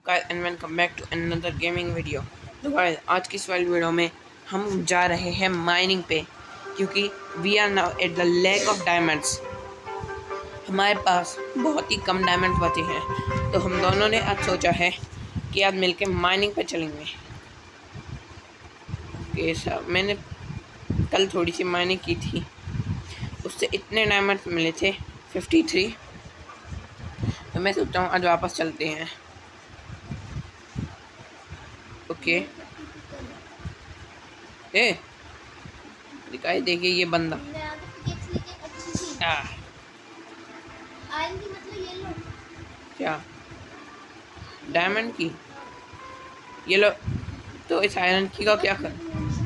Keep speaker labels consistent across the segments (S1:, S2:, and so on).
S1: guys and welcome back to another gaming video। तो guys आज की इस वाली वीडियो में हम जा रहे हैं माइनिंग पे, क्योंकि we are now at the lack of diamonds. हमारे पास बहुत ही कम डायमंड्स बचे हैं, तो हम दोनों ने आज सोचा है कि आज मिलके माइनिंग पे चलेंगे। ओके सर, मैंने कल थोड़ी सी माइनिंग की थी, उससे इतने डायमंड्स मिले थे 53। तो मैं सोचता हूँ आज वापस चलते हैं। ओके ए दिखाई देखिए ये बंदा क्या डायमंड की ये लो। तो इस आयरन की का क्या कर,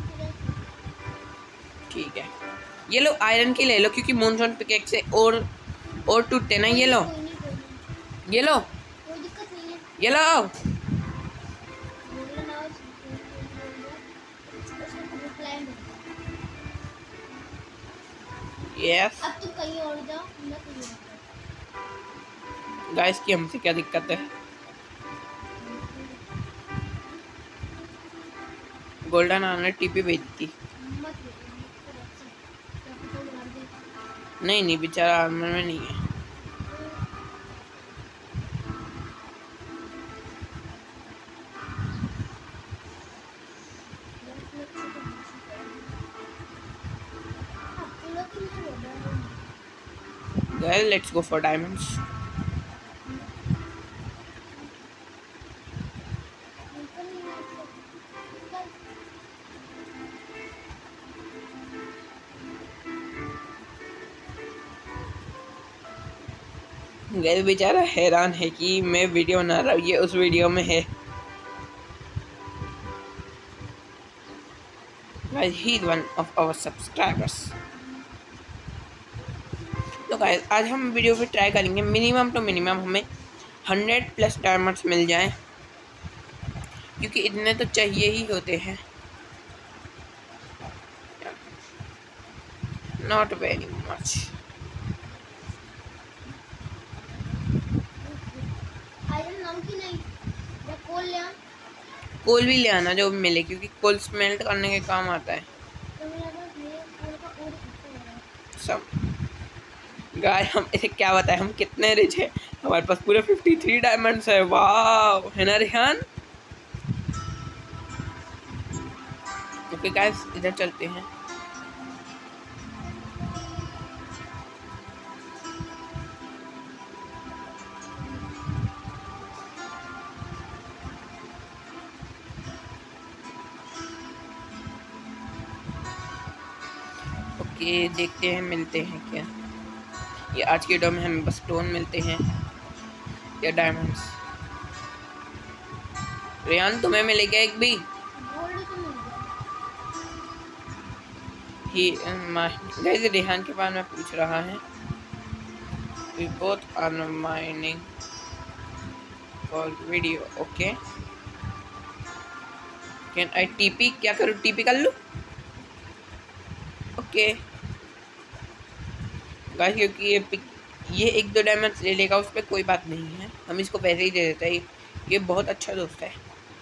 S1: ठीक है ये लो आयरन की ले लो, क्योंकि मूनस्टोन पिकेक्स से और टूटते ना। ये लो ये लो ये लो। यस
S2: अब तुम कहीं और जाओ, मैं कहीं और
S1: गाइस की हमसे क्या दिक्कत है। गोल्डन आने टीपी भेज दी।
S2: मत
S1: नहीं नहीं बेचारा आर्मर में नहीं है। Guys, let's go for diamonds. गैस बेचारा हैरान है कि मैं वीडियो बना रहा हूँ, ये उस वीडियो में है। Guys, he is one of our subscribers. तो गाइस आज हम वीडियो पे ट्राई करेंगे मिनिमम टू मिनिमम हमें 100+ डायमंड्स मिल जाएं, क्योंकि इतने तो चाहिए ही होते हैं। Not very much.
S2: आयरन नाम की नहीं, मैं कोल ले आ।
S1: कोल भी ले आना जो भी मिले, क्योंकि कोल स्मेल्ट करने के काम आता है।
S2: तो मेरा पास ये कोल का और खत्म हो रहा है
S1: सब गाइस हम इसे क्या बताएं, हम कितने रिच हैं। हमारे पास पूरे 53 डायमंड्स है। वाह है ना रेहान। ओके गाइस इधर चलते हैं। ओके देखते हैं मिलते हैं क्या। ये आज के वीडियो में हमें बस स्टोन मिलते हैं या डायमंड्स। रेहान तुम्हें मिलेगा एक भी।
S2: गोल्ड तो मिल गया।
S1: गाइस रेहान के बारे में पूछ रहा है। We both are mining for video. Okay. Can I TP? क्या करूँ TP कर लूँ? ओके गाइस क्योंकि ये 1-2 डायमंड्स ले लेगा, उस पर कोई बात नहीं है, हम इसको पैसे ही दे देते हैं। ये बहुत अच्छा दोस्त है।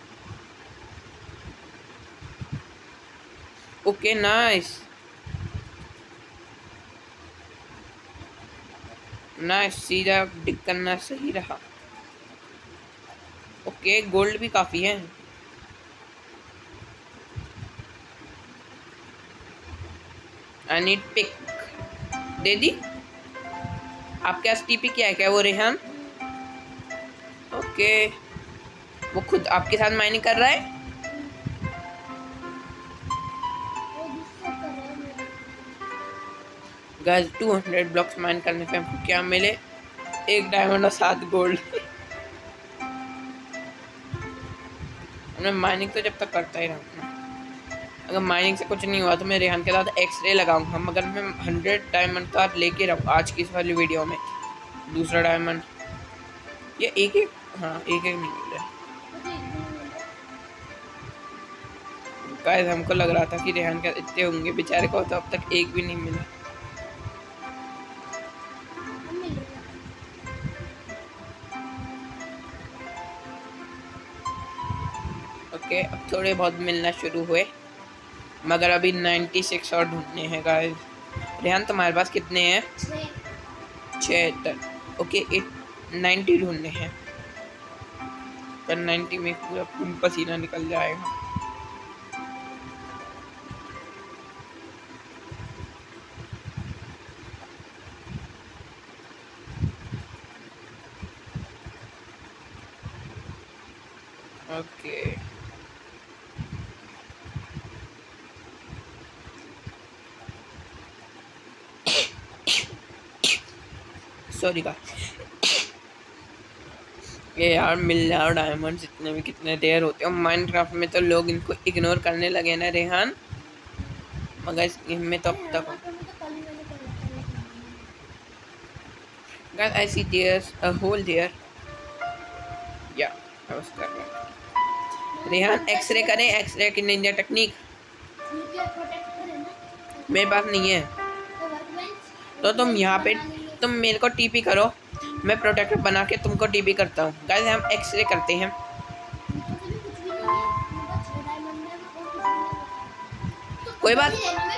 S1: ओके नाइस नाइस, सीधा डिक करना सही रहा। ओके गोल्ड भी काफ़ी है। I need pick. दे दी। आपके पास टीपी क्या है क्या वो रेहान? ओके वो खुद आपके साथ माइनिंग कर रहा है।
S2: वो गुस्सा कर रहा है मेरा।
S1: गाइस 200 ब्लॉक्स माइन करने पे हमको क्या मिले? 1 डायमंड और 7 गोल्ड। मैं माइनिंग तो जब तक करता ही रहूँगा। अगर माइनिंग से कुछ नहीं हुआ तो मैं रेहान के साथ एक्सरे लगाऊंगा, मगर मैं 100 डायमंड का लेके रहूँ आज की इस वाली वीडियो में। दूसरा डायमंड ये एक हाँ एक नहीं मिल रहा। गाइस हमको लग रहा था कि रेहान के इतने होंगे, बेचारे को तो अब तक एक भी नहीं मिला। ओके, अब थोड़े बहुत मिलना शुरू हुए, मगर अभी 96 और ढूंढने हैं गाइस। रेहान तुम्हारे पास कितने हैं? 76। ओके, 90 ढूंढने हैं, पर 90 में पूरा खून पसीना निकल जाएगा। ओके सॉरी का ये यार, मिल जाओ डायमंड्स, इतने में कितने रेयर होते हैं। माइनक्राफ्ट में तो लोग इनको इग्नोर करने लगे ना रेहान, मगर इस गेम में तो अब तक guys I see there's a hole there. या I was correct. Rehan x-ray करें, एक्सरे की निंजा टेक्निक मेरे पास नहीं है, तो तुम यहाँ पे तुम मेरे को टीपी करो, मैं प्रोटेक्टर बना के तुमको टीपी करता हूँ। गाइस हम एक्सरे करते हैं। कोई बात,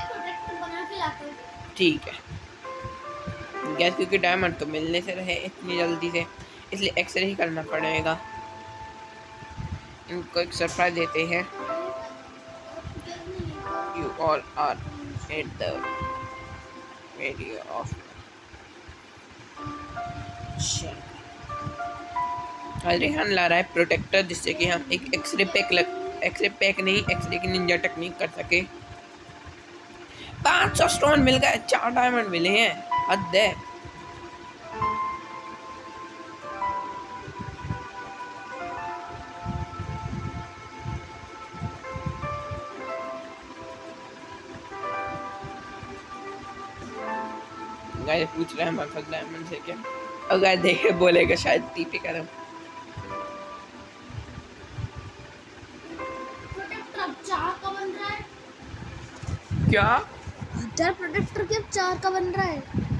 S1: ठीक है गैस, क्योंकि डायमंड तो मिलने से रहे इतनी जल्दी से, इसलिए एक्सरे ही करना पड़ेगा। इनको एक सरप्राइज देते हैं। You all are at the video of Rehan ला रहा है प्रोटेक्टर, जिससे कि हम एक एक्सरे पैक नहीं, एक्सरे की निंजा टेक्निक कर सके। 500 स्टोन मिल गए, 4 डायमंड मिले हैं, हद है। गाइस पूछ रहे हैं हमारे पास डायमंड है क्या, अगर देखे बोलेगा शायद टीपी करूं। क्या
S2: प्रोटेक्टर के 4 का बन रहा है?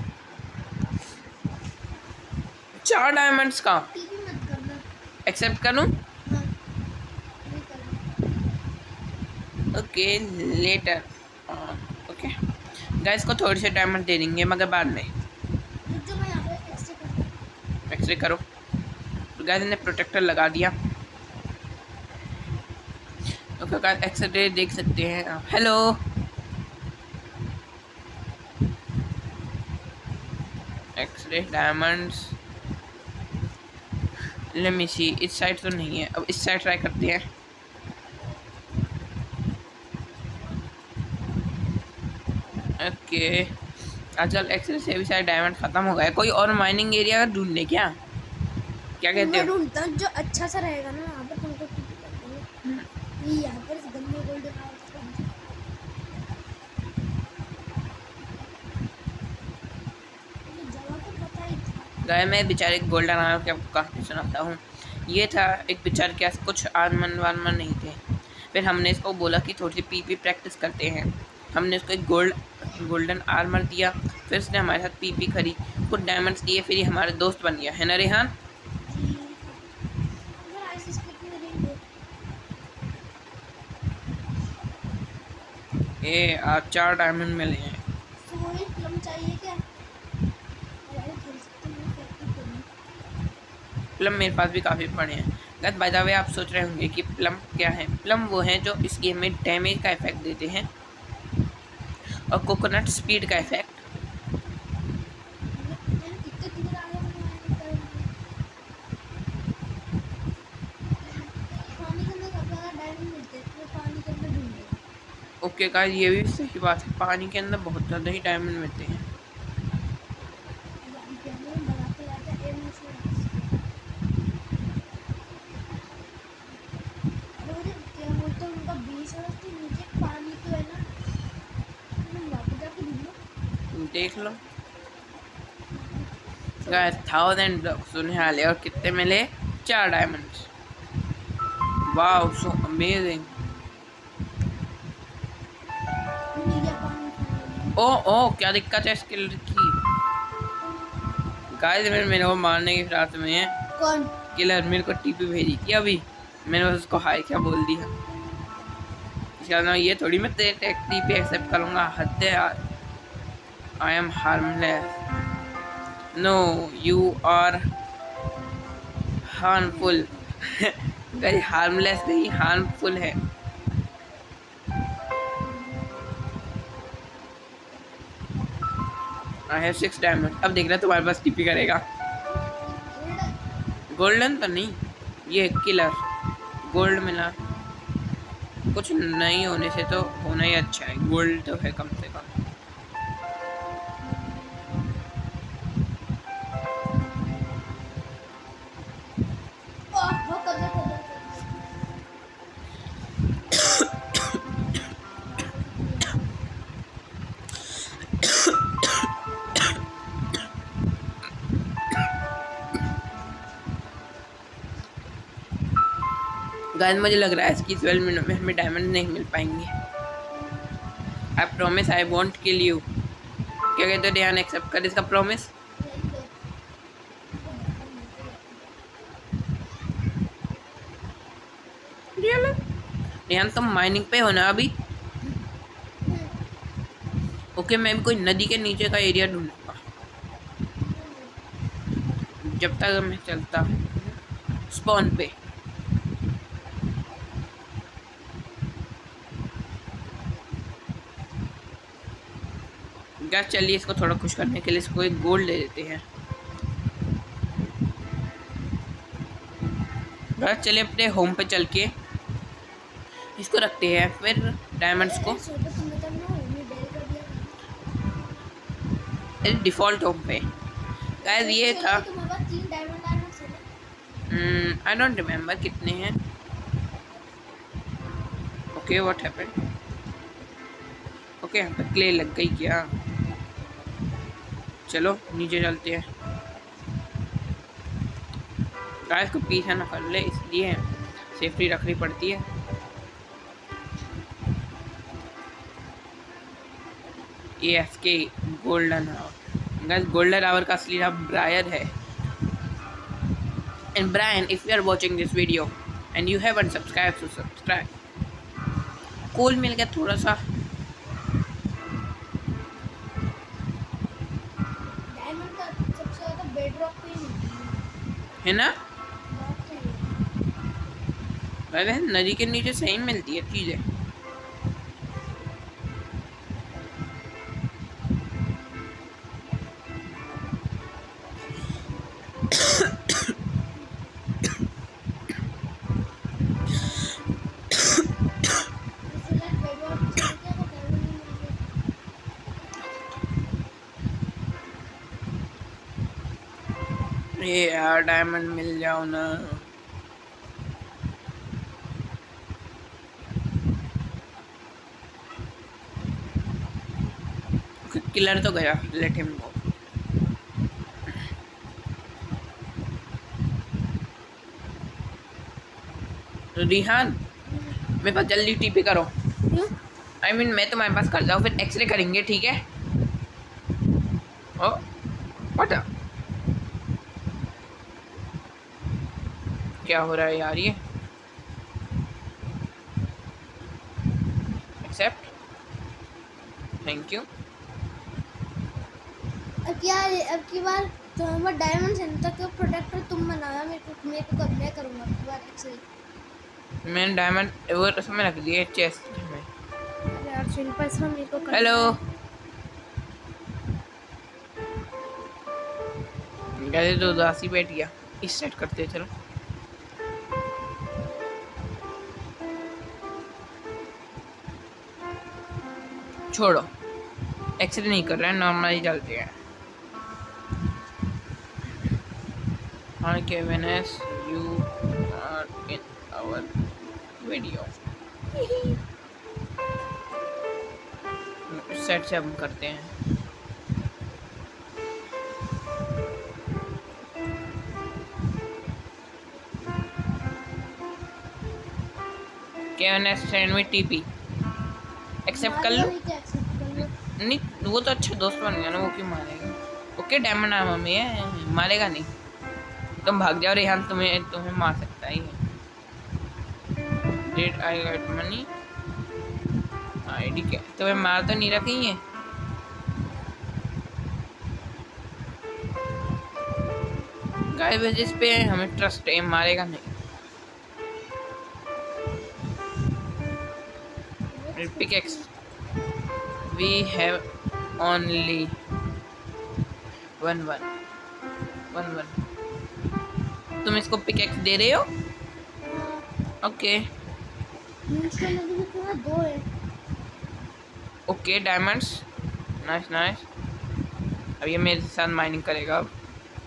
S1: 4 डायमंड्स का
S2: टीपी मत करना।
S1: एक्सेप्ट करूं?
S2: हाँ, नहीं करना।
S1: Okay letter. ओके गाइस को थोड़े से डायमंड दे देंगे, मगर बाद में।
S2: जो मैं यहाँ पे
S1: एक्सरे करो। तो गाइस ने प्रोटेक्टर लगा दिया। ओके गाइस एक्सरे देख सकते हैं आप। Hello x-ray diamonds, let me see, इस साइड तो नहीं है, अब इस साइड ट्राई करते हैं। ओके आजकल एक्सरे से भी सारे डायमंड खत्म हो गए, कोई और माइनिंग एरिया ढूंढ ले क्या कहते हो?
S2: ढूंढता हूँ जो अच्छा सा रहेगा ना, यहाँ पर तुमको टीपी कर देंगे। ये यहाँ पर गंदे गोल्डन
S1: गाय मैं बेचारे गोल्डन आवर की आपको कहानी सुनाता हूँ। ये था एक बेचारे के पास कुछ आर्मर वार्मर नहीं थे, फिर हमने इसको बोला कि थोड़ी सी पीपी प्रैक्टिस करते हैं। हमने इसको एक गोल्डन आर्मर दिया, फिर उसने हमारे साथ पीपी खरी, कुछ डायमंड्स दिए, फिर ये हमारे दोस्त बन गया है ना रेहान? ये आप 4 डायमंड मिले हैं। प्लम मेरे पास भी काफ़ी पड़े हैं। गैस बाय द वे आप सोच रहे होंगे कि प्लम क्या है। प्लम वो हैं जो इस गेम में डैमेज का इफेक्ट देते हैं, और कोकोनट स्पीड का इफेक्ट। ओके गाइस ये भी सही बात है, पानी के अंदर बहुत ज़्यादा ही डायमंड मिलते हैं। देख लो गाइस 1000 ब्लॉक्स सुनहाले, और कितने मिले? 4 डायमंड्स। Wow so amazing. ओ क्या दिक्कत है स्किल की? गाइस मेरे को मारने की फिराक में है।
S2: कौन?
S1: किलर मेरे को टीपी भेजी थी अभी। मैंने बस उसको हाय क्या बोल दिया। इसका ना ये थोड़ी मैं तेरे टीपी एक्सेप्ट करूँगा, हद है यार। I am harmless. No you are harmful. कहीं हार्मलेस नहीं, हार्मफुल है। I have 6 diamond. अब देख रहा तुम्हारे पास टीपी करेगा। गोल्डन तो नहीं, ये किलर गोल्ड मिला। कुछ नहीं होने से तो होना ही अच्छा है, गोल्ड तो है कम से कम। गाइस मुझे लग रहा है इसकी 12 मिनट में हमें डायमंड नहीं मिल पाएंगे। I promise I won't kill you. क्या कहते हो ध्यान, एक्सेप्ट कर इसका प्रॉमिस। ध्यान तुम माइनिंग पे हो ना अभी? ओके मैं भी कोई नदी के नीचे का एरिया ढूंढूंगा जब तक मैं चलता हूँ स्पॉन पे। क्या चलिए इसको थोड़ा खुश करने के लिए इसको एक गोल्ड दे देते हैं। गाइस चलिए अपने होम पे चल के इसको रखते हैं, फिर डायमंड्स को डिफॉल्ट होम पे। गाइस ये था, आई डोंट रिमेम्बर कितने हैं। Okay what happened? ओके यहाँ पे क्ले लग गई क्या? चलो नीचे चलते हैं। गाइस को पीछा ना कर ले, इसलिए सेफ्टी रखनी पड़ती है। ये एसके golden hour. Guys golden hour का असली नाम ब्रायन है। And Brian if you are watching this video and you haven't subscribe to subscribe. Coal मिल गया थोड़ा सा। है ना? नदी के नीचे सही मिलती है चीजें। ये यार डायमंड मिल जाओ ना। किलर तो गया, लेट हिम गो। रिहान मेरे पास जल्दी टीपी करो। आई मीन मैं तुम्हारे पास कर जाऊँ, फिर एक्सरे करेंगे ठीक है? Oh what? क्या हो रहा है यार ये? Accept, thank you.
S2: अब की बार तो हमारा डायमंड सेंटर का प्रोटेक्टर तुम बनाया, मेरे को कब मैं करूँगा अब की बार एक्चुअली।
S1: मैंने डायमंड वो उसमें रख दिए चेस्ट में।
S2: अरे यार सिंपल सा मेरे को
S1: हेलो गाइस, तो उदासी बैठ गया। इस सेट करते हैं, चलो छोड़ो, एक्सरे नहीं कर रहे हैं, नॉर्मल ही चलते हैं। और Kevin is you are in our video. Set से हम करते हैं। Kevin is send me TP. Accept कर लो। नहीं वो तो अच्छा दोस्त बन गया ना, वो क्यों मारेगा? ओके डायमंड आ मम्मी है, मारेगा नहीं। तुम भाग जाओ रेहान, तुम्हें मार सकता ही है। Did I get money? ID क्या? तुम्हें मार तो नहीं रखी है? गाइस जिस पे हमें ट्रस्ट है, मारेगा नहीं। Pickaxe we have only one one one one. तुम इसको पिकेक्स दे रहे हो? ओके
S2: दो है।
S1: Okay diamonds, nice nice. अब ये मेरे साथ माइनिंग करेगा अब।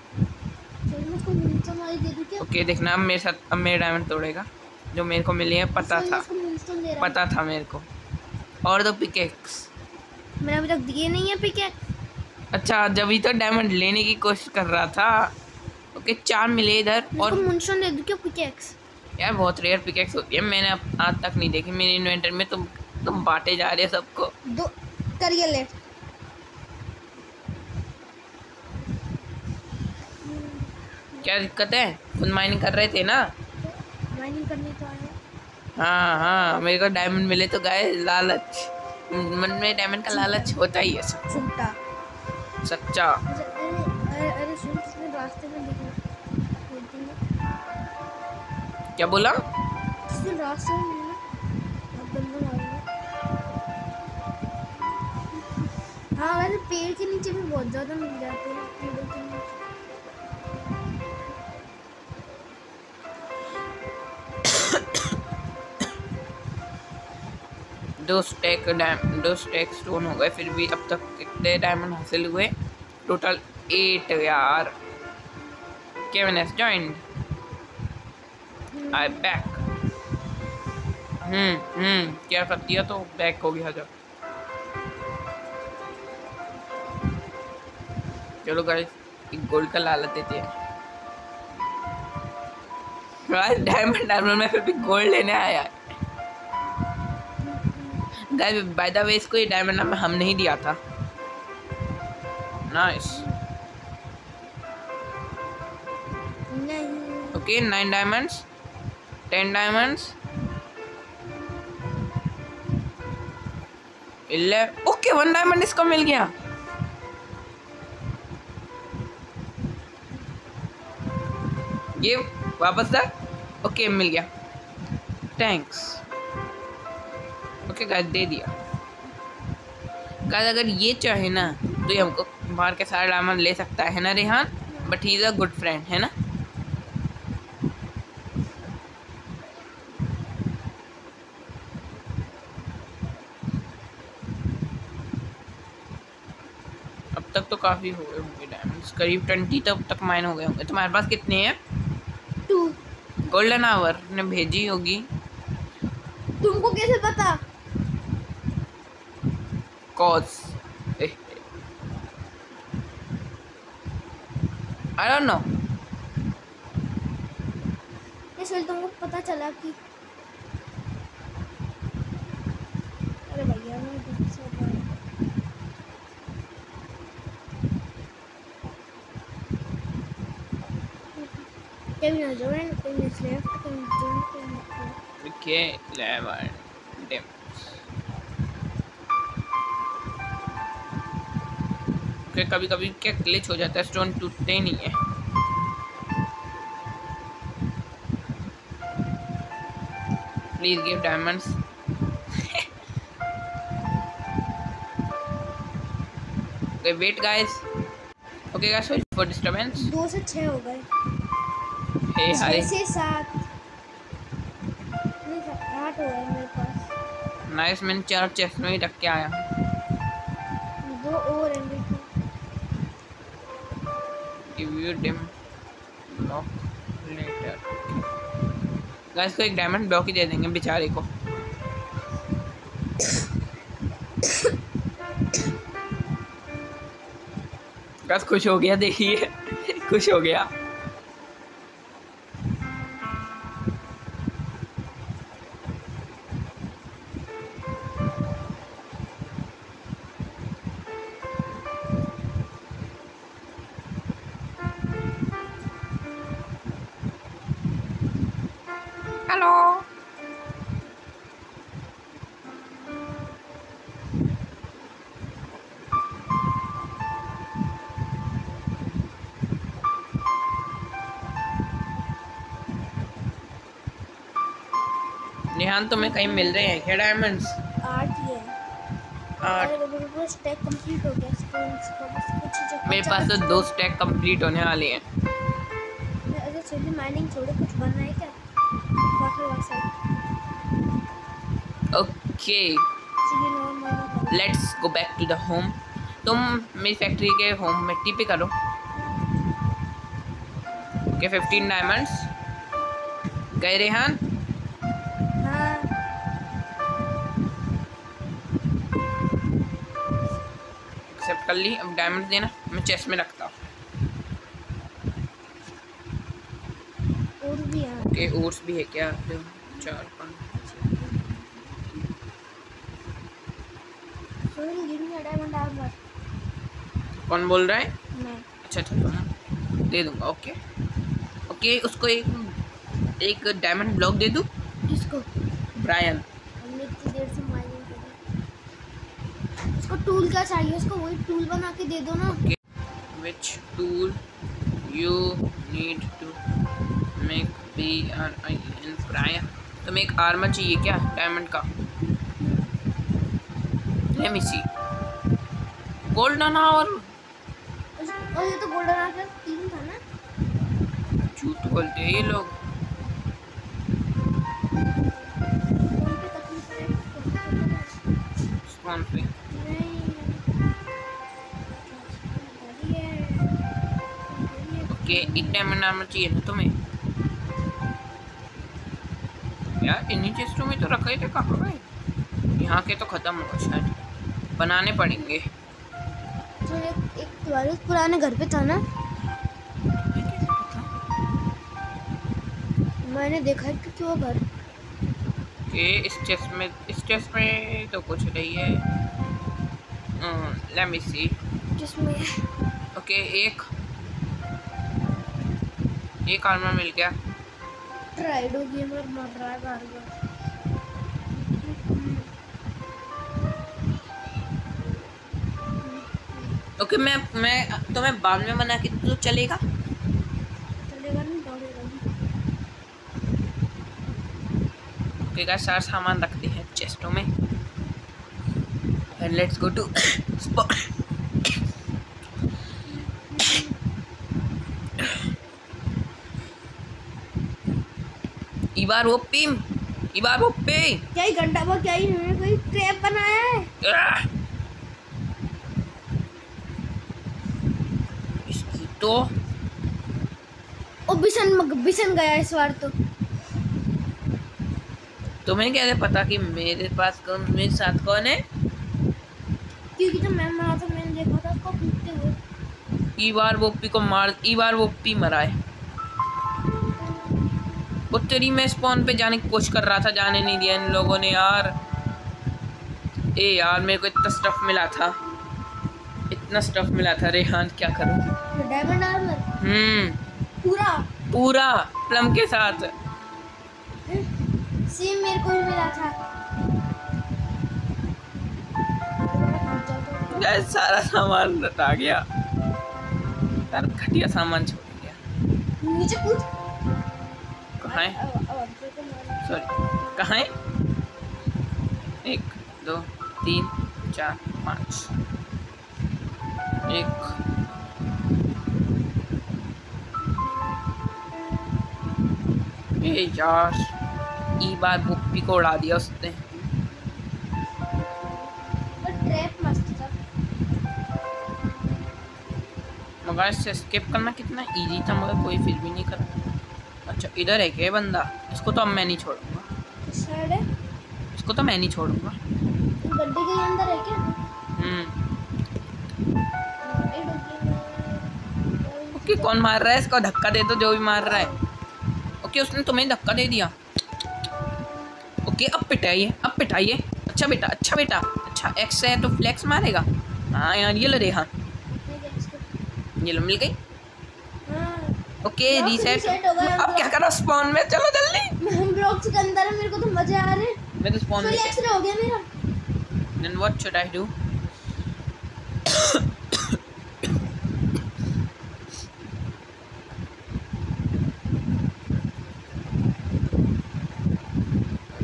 S1: ओके देखना अब मेरे साथ, अब मेरे डायमंड तोड़ेगा जो मेरे को मिली है। पता था मेरे को। और दो पिकेक्स।
S2: मैंने अभी तक दिए नहीं है पिकेक्स।
S1: अच्छा जब ही तो डायमंड लेने की कोशिश कर रहा था। ओके 4 मिले इधर। और
S2: मुंशन दे दूं क्या पिकेक्स?
S1: यार बहुत रेयर पिकेक्स होती है, मैंने अब आज तक नहीं देखी मेरे इन्वेंटर में। तुम बांटे जा रहे हो सबको।
S2: दो करिए ले।
S1: क्या दिक्कत है? खुद माइनिंग कर रहे थे ना?
S2: माइनिंग करने तो आए।
S1: हाँ हाँ मेरे को डायमंड मिले तो गाय लालच, मन में डायमंड का लालच होता ही है सब।
S2: झूठा
S1: सच्चा।
S2: अरे सुन, किसने रास्ते में देखा?
S1: क्या बोला?
S2: किसने रास्ते में मिला? अब बंदा मारूंगा। हाँ वैसे पेड़ के नीचे भी बहुत ज़्यादा मिल जाते हैं, पेड़ों के नीचे।
S1: दो स्टैक स्टोन हो गए। फिर भी अब तक कितने डायमंड हासिल हुए? टोटल 8 यार। Kevin has joined. I back. क्या कर दिया तो बैक हो गया जब। चलो गाइस एक गोल्ड का लालच देते हैं। डायमंड में फिर भी गोल्ड लेने आया है। गाइस बाय द वे इसको ये डायमंड हम नहीं दिया था। Nice. Okay 9 diamonds, 10 diamonds, 11। Okay 1 diamond इसको मिल गया। ये वापस था। ओके मिल गया, थैंक्स। ओके गाइस दे दिया। गाइस अगर ये चाहे ना तो ये हमको मार के सारा डायमंड ले सकता है ना Rehan? But he is a good friend, है ना? अब तक तो काफी हो गए होंगे डायमंड्स, करीब 20 तब तक माइन हो गए होंगे। तुम्हारे पास कितने हैं?
S2: 2।
S1: गोल्डन आवर ने भेजी होगी।
S2: तुमको कैसे पता?
S1: Cause I don't know.
S2: ये तुमको पता चला कि अरे भैया मैं Kevin has joined, Kevin is left, Kevin is joined, Kevin is left.
S1: Okay, 11 damn. कभी कभी क्या ग्लिच हो जाता है, स्टोन टूटते ही नहीं है। Please give diamonds. Okay wait guys. Okay guys sorry for disturbance.
S2: 2 से 6 हो गए।
S1: हे हाय
S2: 6 से 7 नहीं 8 हो गए मेरे पास।
S1: नाइस। मैंने 4 चेस्ट में ही रख के आया।
S2: 2 और हैं मेरे पास।
S1: Give you dim block later. Guys को एक डायमंड ब्लॉक ही दे देंगे बेचारे को। गाइस खुश हो गया, देखिए खुश हो गया। हेलो रेहान तुम्हें कहीं मिल रहे हैं क्या डायमंड्स?
S2: 8 ही है।
S1: 8।
S2: अरे मेरे पूरा स्टैक कंप्लीट हो गया स्टोन्स का, बस कुछ जो
S1: मेरे पास तो 2 स्टैक कंप्लीट होने वाले हैं।
S2: अगर चलिए माइनिंग छोड़ो, कुछ बनना है क्या? वाटर
S1: ओके
S2: चलिए और mining
S1: let's go back to the home. तुम मेरी फैक्ट्री के होम में टीपी करो। ओके 15 डायमंड्स गए रेहान।
S2: हाँ
S1: एक्सेप्ट कर ली। अब डायमंड देना, मैं चेस्ट में रखता हूँ।
S2: और भी है।
S1: ओके ओट्स भी है क्या? 4 5
S2: sorry give me a diamond armour.
S1: कौन बोल रहा है?
S2: मैं
S1: अच्छा दे दूंगा। ओके ओके उसको एक डायमंड ब्लॉक दे दूँ।
S2: किसको?
S1: ब्रायन।
S2: हमने इतनी देर से माइनिंग करी। उसको टूल क्या चाहिए? उसको वही टूल बना के दे दो ना।
S1: Okay which tool you need to make BRIAN Brian? तुम्हें एक आर्मर चाहिए क्या डायमंड का? लेट मी सी। गोल्डन और
S2: ये तो गोल्डन आर्मर 3 था ना।
S1: झूठ बोलते हैं ये लोग।
S2: कौन पे तकलीफ है?
S1: स्पॉन पे ओके एक डायमंड आर्मर चाहिए ना तुम्हें यार? इन्हीं चेस्टों में तो रखे थे, कहाँ गए? यहाँ के तो खत्म हो गए शायद, बनाने पड़ेंगे।
S2: जो एक तुम्हारे पुराने घर पे था ना, मैंने देखा है कि वो घर
S1: ओके इस चेस्ट में तो कुछ नहीं है। Let me see.
S2: जिसमें
S1: ओके एक आर्मर मिल गया।
S2: ट्राइडो गेमर मर रहा है बार-बार।
S1: ओके मैं तुम्हें बाद में बना के तो चलेगा?
S2: चलेगा नहीं, दौड़ेगा नहीं।
S1: ओके गाइस सारा सामान रखते हैं चेस्टों में and let's go to spot. इबार ओपी
S2: क्या ही घंटा वो क्या ही इन्होंने कोई ट्रैप बनाया है।
S1: इसकी तो
S2: ओ बिसन गया इस बार तो।
S1: तुम्हें कैसे पता कि मेरे साथ कौन है?
S2: क्योंकि जब मैं मरा था मैंने देखा था उसको कूदते हुए।
S1: ईबार वोपी मरा है। वो तेरी मैं स्पॉन पे जाने की कोशिश कर रहा था, जाने नहीं दिया इन लोगों ने यार। ए यार मेरे को इतना स्टफ मिला था रेहान, क्या करूं?
S2: डायमंड आर्मर पूरा
S1: प्लम के साथ।
S2: सेम मेरे को भी मिला था।
S1: यार सारा सामान आ गया, सारा घटिया सामान छोड़ दिया।
S2: नीचे कूद।
S1: कहाँ है? सॉरी कहाँ है? 1 2 3 4 5 एक यार ई बार बुप्पी को उड़ा दिया उसने।
S2: ट्रैप मस्त था।
S1: मगर इससे स्किप करना कितना इजी था, मगर कोई फिर भी नहीं करा। अच्छा इधर है क्या बंदा? इसको तो अब मैं नहीं छोड़ूंगा।
S2: साइड है,
S1: इसको तो मैं नहीं छोड़ूंगा।
S2: गड्ढे के अंदर है क्या?
S1: ओके कौन मार रहा है इसको? धक्का दे दो जो भी मार रहा है। ओके उसने तुम्हें धक्का दे दिया। ओके अब पिटाइए अच्छा बेटा अच्छा एक्स है तो फ्लेक्स मारेगा। हाँ यार ये लो रेहा, ये लो मिल गई। Okay reset. अब क्या करो स्पॉन में? चलो जल्दी।
S2: हम ब्लॉक्स के अंदर है, मेरे को तो मजे आ रहे हैं।
S1: मैं तो स्पॉन में
S2: एक्सरे हो गया मेरा।
S1: Then what should I do?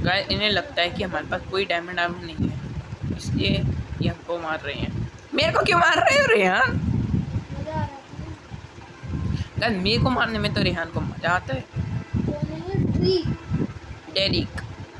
S1: Guys इन्हें लगता है कि हमारे पास कोई डायमंड आर्मर नहीं है, इसलिए ये हमको मार रहे हैं। मेरे को क्यों मार रहे हो रेहान?
S2: मजा आ रहा है।
S1: गाइस मेरे को मारने में तो रेहान को मजा आता है। Derek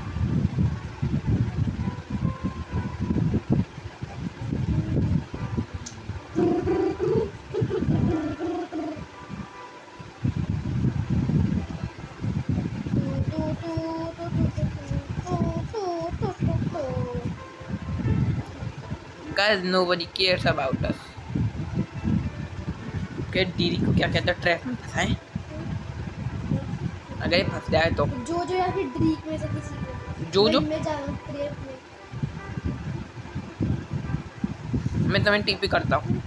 S1: guys nobody cares about us. के डीडी को क्या कहता है, ट्रैप में फंसाएं। अगर ये फंस जाए तो
S2: जो या फिर ड्रीक में से किसी को
S1: जो
S2: मैं जाऊं क्रेप में।
S1: मैं तुम्हें टीपी करता हूँ।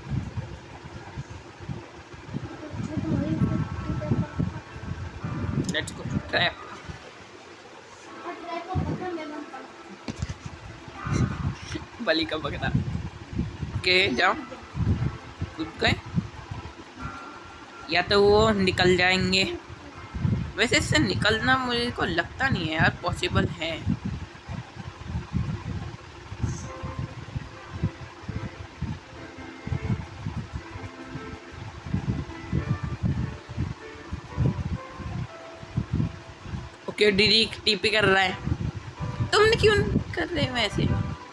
S1: Let's go trap. बलि का बकरा के जाओ, कूद गए या तो वो निकल जाएंगे। वैसे इससे निकलना मुझे को लगता नहीं है यार पॉसिबल है। ओके डीडी टीपी कर रहा है, तुमने क्यों कर रहे हो ऐसे?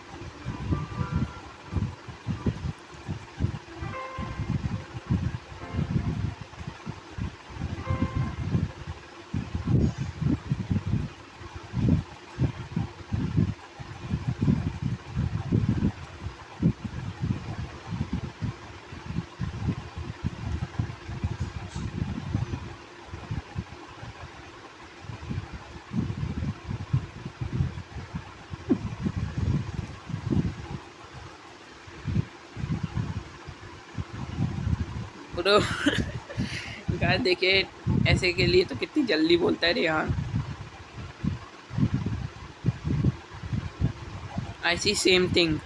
S1: ब्रो गाइस देखिए ऐसे के लिए तो कितनी जल्दी बोलता है Rehan. I see same thing.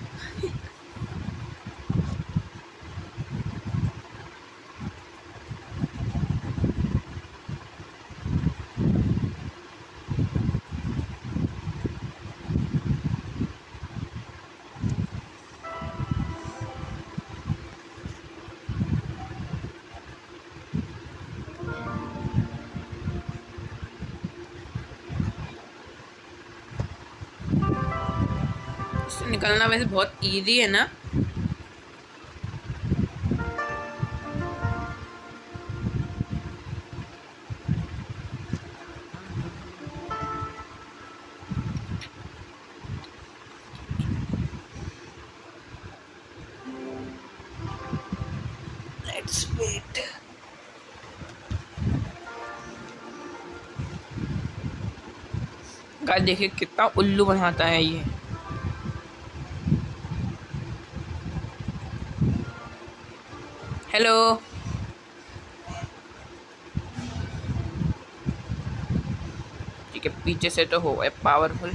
S1: निकलना वैसे बहुत इजी है ना। Let's wait. गाइस देखिए कितना उल्लू बनाता है ये। हेलो ठीक है, पीछे से तो हो है पावरफुल।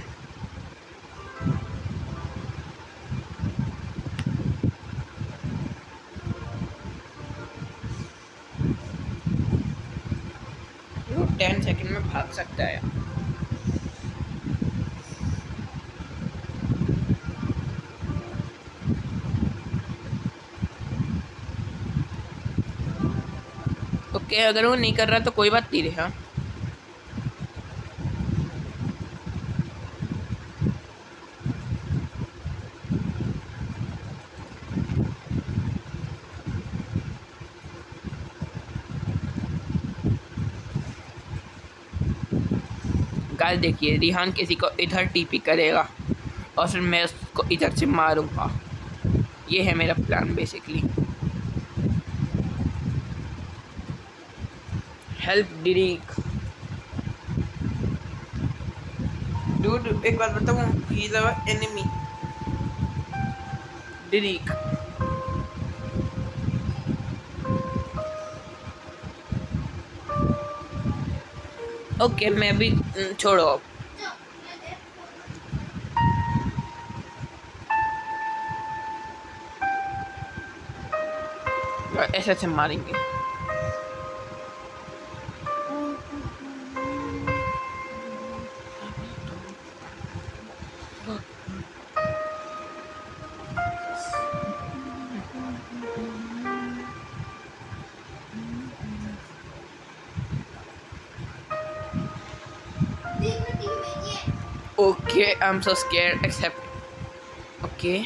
S1: वो 10 सेकंड में भाग सकता है। ओके अगर वो नहीं कर रहा तो कोई बात नहीं रहा। गाइस देखिए रिहान किसी को इधर टीपी करेगा और फिर मैं उसको इधर से मारूंगा। ये है मेरा plan basically. Help Derek. Dude एक बात बताऊं, he is our enemy Derek. Okay मैं भी छोड़ो अब। ऐसे ऐसे मारेंगे। Okay I am so scared accept. Okay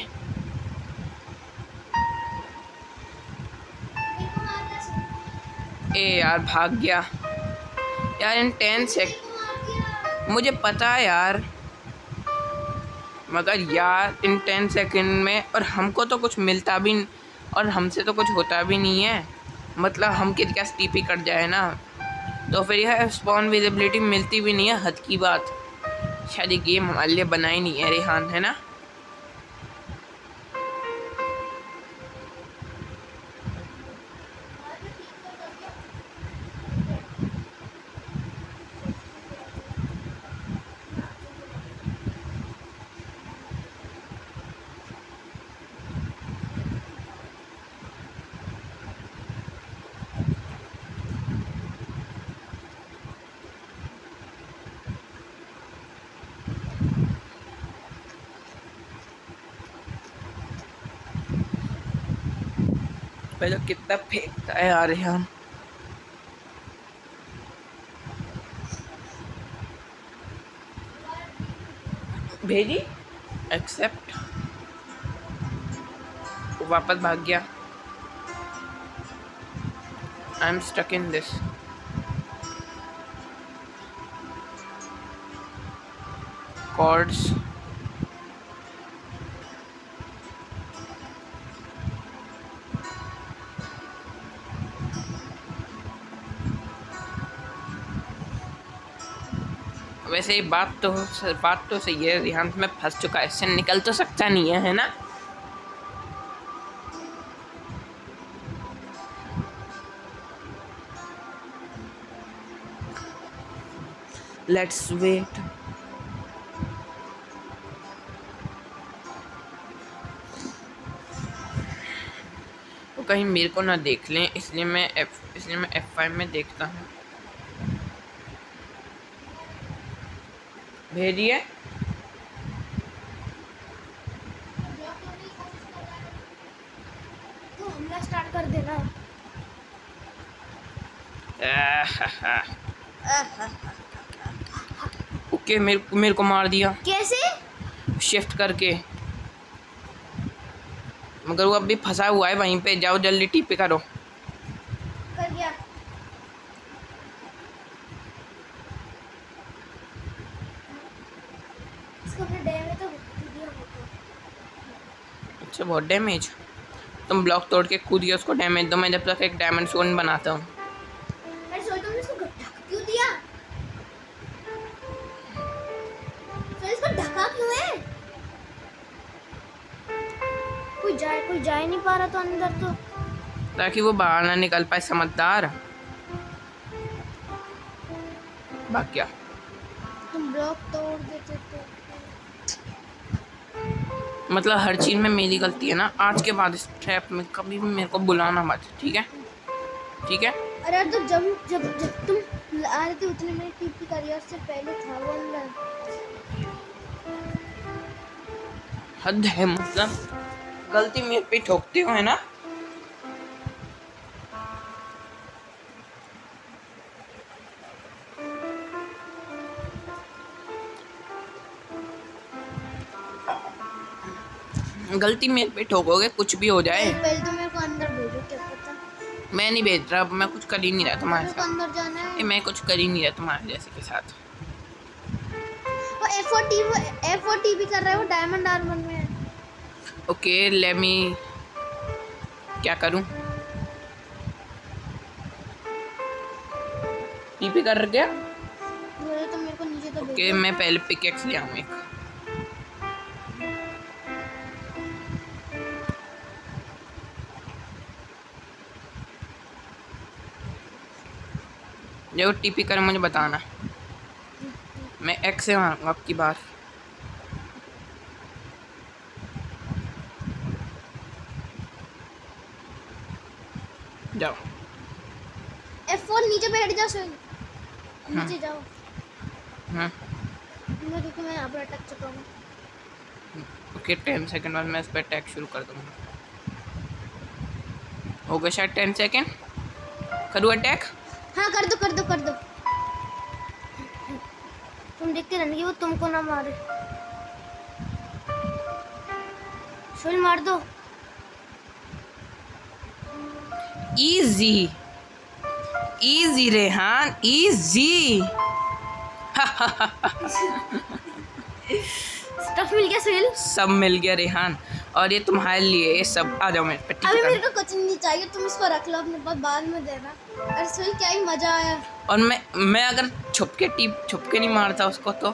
S1: ए यार भाग गया यार इन 10 सेकंड। मुझे पता है यार, मगर यार इन 10 सेकंड में और हमको तो कुछ मिलता भी और हमसे तो कुछ होता भी नहीं है। मतलब हम किसी का टीपी कट जाए ना तो फिर यह स्पॉन विजिबिलिटी मिलती भी नहीं है। हद की बात, शायद ये गेम हमारे लिए बना ही नहीं है रेहान, है ना। पहले कितना फेंकता है यार रेहान। भेजी एक्सेप्ट, वापस भाग गया। I am stuck in this. Coords वैसे ही बात तो सही है, रेहान में फंस चुका है, इससे निकल तो सकता नहीं है ना। Let's wait. वो कहीं मेरे को ना देख लें, इसलिए मैं F5 में देखता हूँ। भेजिए।
S2: तो हमला स्टार्ट कर देना।
S1: ओके मेरे को मार दिया।
S2: कैसे?
S1: शिफ्ट करके। मगर वो अभी फंसा हुआ है वहीं पे, जाओ जल्दी टीपी करो।
S2: कर गया। इसको अपने डैमेज तो दिया होगा।
S1: अच्छा बहुत डैमेज। तुम ब्लॉक तोड़ के कूदिए, उसको डैमेज दो। मैं जब तक एक डायमंड सोन बनाता हूँ।
S2: अरे सोच, तुमने इसको ढका क्यों दिया? फिर इसको ढका क्यों है? कोई जा ही नहीं पा रहा तो अंदर तो,
S1: ताकि वो बाहर ना निकल पाए। समझदार। भाग गया।
S2: तुम ब्लॉक तोड़ देते तो।
S1: मतलब हर चीज़ में मेरी गलती है ना। आज के बाद इस ट्रैप में कभी भी मेरे को बुलाना मत, ठीक है? ठीक है।
S2: अरे यार तो जब जब जब तुम आ रहे थे उतने में टीपी करी, उससे पहले था वो अंदर।
S1: हद है, मतलब गलती मेरे पे ठोकते हो, है ना। गलती मेरे पे ठोकोगे कुछ भी हो जाए।
S2: पहले तो मेरे को अंदर भेजो, क्या पता।
S1: मैं नहीं भेज रहा, मैं कुछ कर ही नहीं रहा तुम्हारे
S2: मेरे को
S1: साथ।
S2: अंदर जाना है।
S1: मैं कुछ कर ही नहीं रहा तुम्हारे जैसे के साथ।
S2: वो F4T भी कर रहा है, वो डायमंड आर्मर में है।
S1: ओके लेट मी, क्या करूं? टीपी कर गया।
S2: बोले तो मेरे को नीचे तो
S1: ओके मैं पहले पिकेक्स ले आऊं एक। जब टीपी कर मुझे बताना, मैं एक्स से मारूंगा अब की बार। जाओ।
S2: F4 नीचे बैठ जाओ, सही नीचे जाओ। क्योंकि मैं यहाँ पर अटक चुका हूँ।
S1: ओके 10 सेकंड बाद मैं इस पर अटैक शुरू कर दूंगा। हो गया शायद 10 सेकंड। करूँ अटैक?
S2: हाँ कर दो कर दो कर दो। तुम देखते रहने की वो तुमको ना मारे। सुन मार दो।
S1: Easy easy Rehan easy.
S2: Stuff मिल गया सुहेल।
S1: सब मिल गया रेहान, और ये तुम्हारे लिए ये सब। आ जाओ मेरे पे।
S2: अभी मेरे को कुछ नहीं चाहिए, तुम इसको रख लो अपने पास, बाद में देना। अरे सुहेल क्या ही मजा आया।
S1: और मैं अगर छुप के नहीं मारता उसको तो।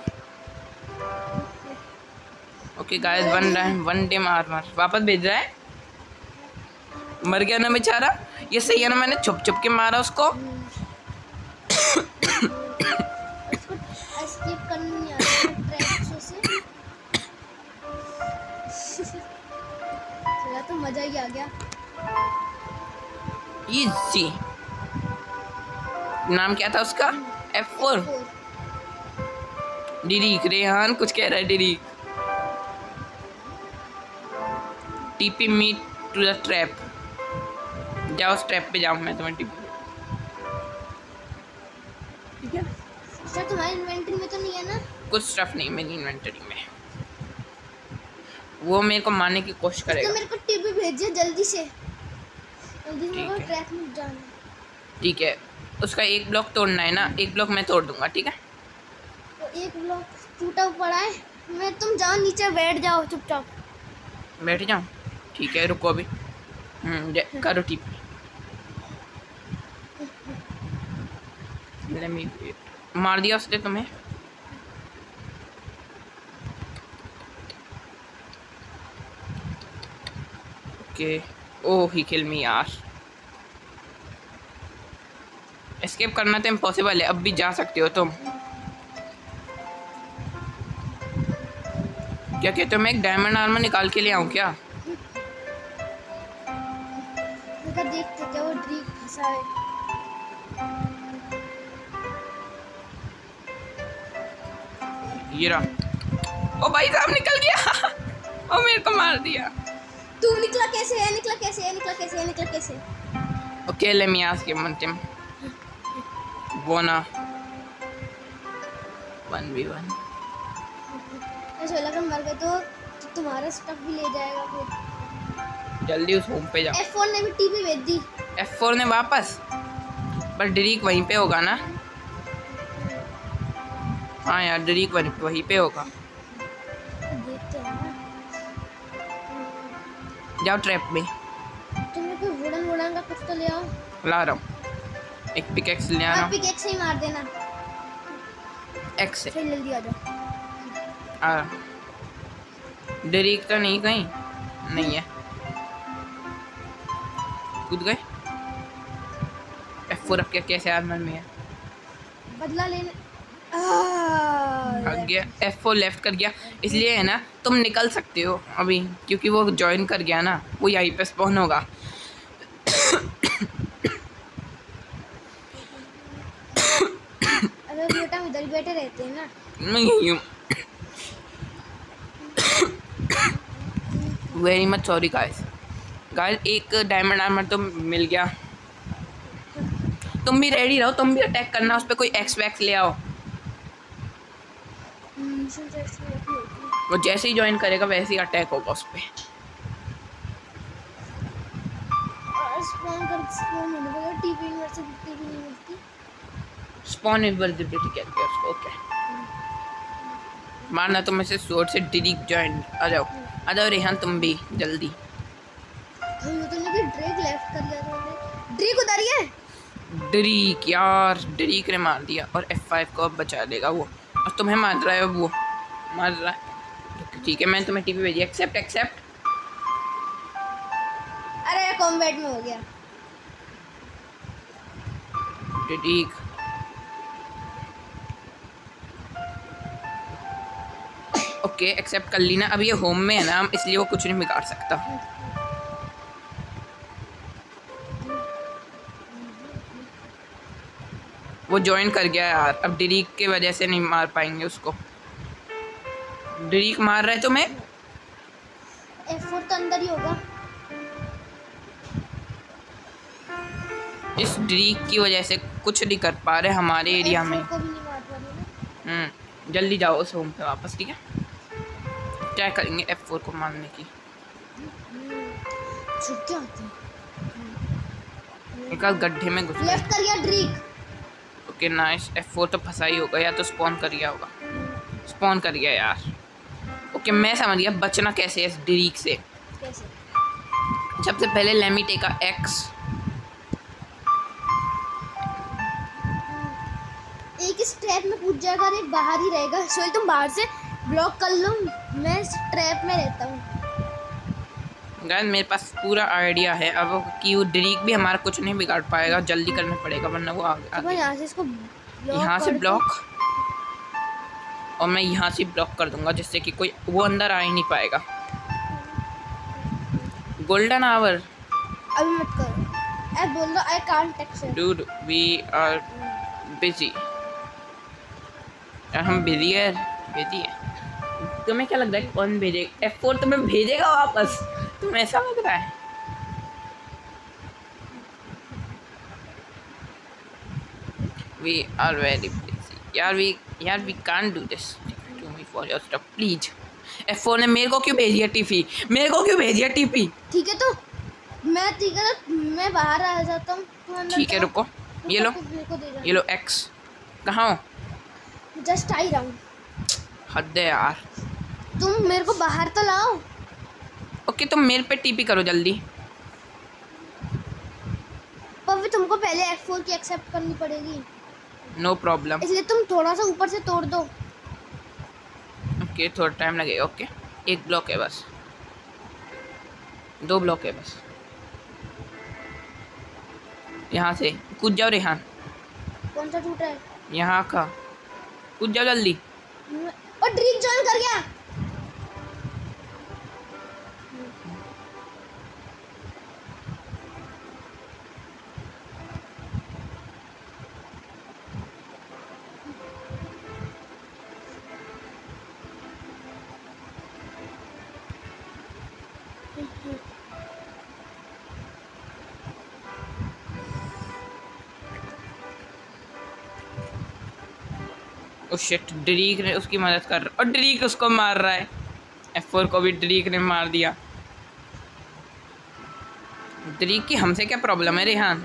S1: ओके गाइस, वन डे मार वापस भेज रहा है। मर गया ना बेचारा, ये सही है ना, मैंने छुप के मारा उसको।
S2: एस्केप करना नहीं आता ट्रैप से। चला तो मजा ही आ गया।
S1: इजी। नाम क्या था उसका? F4। डिरीक। रेहान कुछ कह रहा है Derek. TP me to the trap. जाओ उस ट्रैप पे जाओ, मैं तुम्हें टीपी। ठीक है,
S2: सर तुम्हारी इन्वेंटरी में तो नहीं है ना?
S1: कुछ स्टफ नहीं मेरी इन्वेंटरी में। वो मेरे को मारने की कोशिश करेगा।
S2: तो मेरे को टीपी भेजिए जल्दी से, जल्दी से
S1: ठीक
S2: मेरे को
S1: है।
S2: ट्रैक में जाना।
S1: ठीक है, उसका एक ब्लॉक तोड़ना है ना, एक ब्लॉक मैं तोड़ दूंगा। ठीक है,
S2: तो एक ब्लॉक टूटा पड़ा है, मैं तुम जाओ नीचे बैठ जाओ चुपचाप।
S1: बैठ जाऊँ? ठीक है, रुको अभी। करो टीपी। मार दिया उसने तुम्हें? ओके। ओह ही किल मी यार। एस्केप करना तो इम्पॉसिबल है, अब भी जा सकते हो तुम। क्या कहते हो, मैं एक डायमंड आर्मर निकाल के ले आऊँ क्या?
S2: देखते क्या वो ड्रीक फंसा है।
S1: ये रहा। ओ भाई साहब निकल गया। ओ मेरे को मार दिया।
S2: तू निकला कैसे है? निकला कैसे है? निकला कैसे है? निकला कैसे?
S1: Okay let me ask you one thing. Wanna 1v1?
S2: ऐसा लगा मर गए तो तुम्हारा स्टफ भी ले जाएगा फिर।
S1: जल्दी उस होम पे जाओ।
S2: F4 ने भी टीपी भेज दी।
S1: F4 ने वापस? पर डरीक वहीं पे होगा ना? हाँ यार, डरीक वहीं पे होगा।
S2: देखते हैं ना।
S1: जाओ ट्रैप में।
S2: तुम्हें कोई वुडन का कुछ तो ले आओ।
S1: ला रहा हूँ, एक पिकेक्स ले आ रहा हूँ।
S2: पिकेक्स से ही मार देना।
S1: एक्स से
S2: फिर जल्दी आ जाओ।
S1: आ रहा हूँ। डरीक तो नहीं, कहीं नहीं है। कूद गए। F4 अब क्या कैसे आर्मर में है?
S2: बदला लेने
S1: भाग गया। F4 लेफ्ट कर गया, इसलिए है ना तुम निकल सकते हो अभी, क्योंकि वो ज्वाइन कर गया ना, वो यहीं पे स्पॉन होगा।
S2: अगर बेटा हम इधर बैठे रहते हैं ना।
S1: मैं यही हूँ। Very much sorry guys. एक डायमंड आर्मर तो मिल गया। तुम भी रेडी रहो, तुम भी अटैक करना उस पर। कोई एक्स वैक्स ले आओ। वो जैसे ही ज्वाइन करेगा वैसे ही अटैक होगा उस पर। स्पॉन इनविजिबिलिटी कहते हैं उसको। ओके, मारना तो मैं से स्वॉर्ड से डरीक ज्वाइन। आ जाओ रेहान तुम भी जल्दी।
S2: ड्रेक लेफ्ट कर लिया तुमने। ड्रेक उतारिए।
S1: डरीक यार, डरीक ने मार दिया और F5 को अब बचा देगा वो। और तुम्हें मार रहा है, वो मार रहा है। ठीक है, मैंने तुम्हें टीपी भेजी। एक्सेप्ट।
S2: अरे कॉम्बैट में हो गया।
S1: डरीक ओके, एक्सेप्ट कर ली ना। अब ये होम में है ना, इसलिए वो कुछ नहीं बिगाड़ सकता। वो ज्वाइन कर गया यार, अब डरीक के वजह से नहीं मार पाएंगे उसको। डरीक मार रहा है तुम्हें।
S2: F4 तो अंदर ही होगा।
S1: इस डरीक की वजह से कुछ नहीं कर पा रहे हमारे एरिया में।
S2: को भी नहीं मार पा रहे ना।
S1: जल्दी जाओ उस होम पे वापस, ठीक है? ट्राई करेंगे F4 को मारने की।
S2: छुप क्या आते हैं?
S1: एक आध गड्ढे में घुस गए।
S2: लेफ्ट कर गया ड्रीक।
S1: ओके नाइस, F4 तो फंसा ही होगा या तो स्पॉन कर गया होगा। स्पॉन कर गया यार। ओके मैं समझ गया बचना कैसे है इस ड्रीक से।
S2: कैसे?
S1: सबसे पहले लेमी टेक X।
S2: एक इस ट्रैप में कूद जाएगा और एक बाहर ही रहेगा। सोई तुम बाहर से ब्लॉक कर लो, मैं इस ट्रैप में रहता हूँ।
S1: गाइस मेरे पास पूरा आइडिया है अब कि वो ड्रीक भी हमारा कुछ नहीं बिगाड़ पाएगा। जल्दी करना पड़ेगा वरना वो आगे।
S2: यहाँ से इसको
S1: यहाँ से ब्लॉक और मैं यहाँ से ब्लॉक कर दूंगा जिससे कि कोई वो अंदर आ ही नहीं पाएगा। गोल्डन आवर
S2: अभी मत करो। आई बोल दो I can't text
S1: dude we are busy. यार हम बिजी है तुम्हें क्या लग रहा है कौन भेजेगा? F4 तुम्हें भेजेगा वापस? तुम्हें ऐसा लग रहा है? We are very busy. यार we can't do this to me for your stuff please. F4 ने मेरे को क्यों भेजिया टीपी?
S2: ठीक है तो मैं बाहर आ जाता हूँ, तुम अंदर
S1: ठीक है
S2: जाओ।
S1: रुको, ये लो ये लो X। कहाँ हो?
S2: जस्ट आई रहा हूँ।
S1: हद है यार।
S2: तुम मेरे को बाहर तो लाओ।
S1: ओके तुम मेरे पे टीपी करो जल्दी।
S2: पर भी तुमको पहले F4 की एक्सेप्ट करनी पड़ेगी।
S1: No problem.
S2: इसलिए तुम थोड़ा सा ऊपर से तोड़ दो।
S1: ओके थोड़ा टाइम लगेगा। ओके एक ब्लॉक है बस, 2 ब्लॉक है बस। यहाँ से कूद जाओ रेहान।
S2: कौन सा टूटा है?
S1: यहाँ का कूद जाओ जल्दी।
S2: और ड्रीक ज्वाइन कर गया।
S1: ओ शिट, ड्रीक ने उसकी मदद कर और ड्रीक उसको मार रहा है। F4 को भी ड्रीक ने मार दिया। ड्रीक की हमसे क्या प्रॉब्लम है रेहान?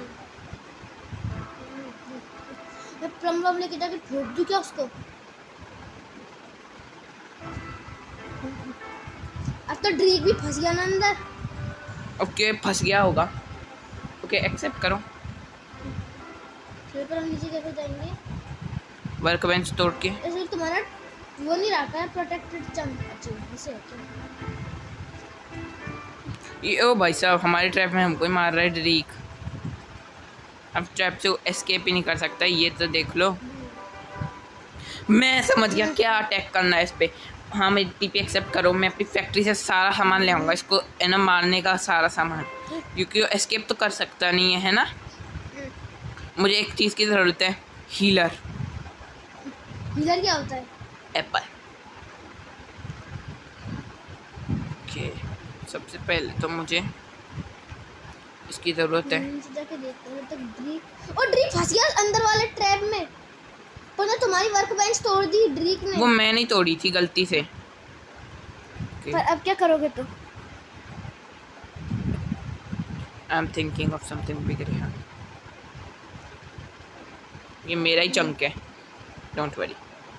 S2: मैं प्लम बम लेके जाके ठोक दूं क्या उसको? अब तो ड्रीक भी फंस गया ना अंदर।
S1: ओके फंस गया होगा। ओके एक्सेप्ट करो।
S2: फिर पर हम नीचे कैसे जाएंगे?
S1: वर्क बेंच तोड़ के।
S2: ऐसे तुम्हारा वो नहीं रखा है प्रोटेक्टेड चंक। अच्छा ऐसे है क्या?
S1: ये ओ भाई साहब हमारे ट्रैप में हमको ही मार रहा है ड्रीक। अब ट्रैप से एस्केप ही नहीं कर सकता। ये तो देख लो। मैं समझ गया क्या अटैक करना है इस पे। हाँ मेरी टीपी एक्सेप्ट करो। मैं अपनी फैक्ट्री से सारा सामान ले आऊँगा इसको है ना, मारने का सारा सामान, क्योंकि वो एस्केप तो कर सकता नहीं है ना। मुझे एक चीज़ की ज़रूरत है, हीलर।
S2: हीलर क्या होता है?
S1: एप्पल। ओके सबसे पहले तो मुझे इसकी ज़रूरत है।
S2: नीचे जाके देखते हैं तक ड्रीक। और ड्रीक फंस गया अंदर वाले ट्रैप में। पर ना तुम्हारी वर्क बेंच तोड़ दी ड्रीक ने।
S1: वो मैं नहीं तोड़ी थी गलती से।
S2: पर अब क्या करोगे तुम?
S1: I am thinking of something big Rehan. ये मेरा ही चंक है, don't worry.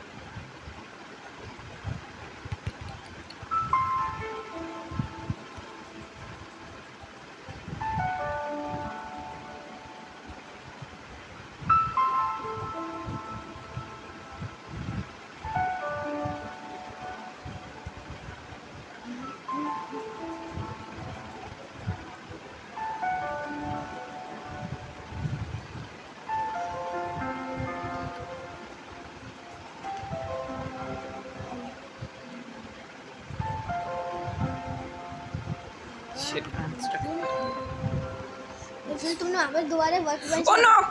S1: Shit, I'm stuck.
S2: फिर तुमने वहाँ पर दोबारा workbench.
S1: Oh no!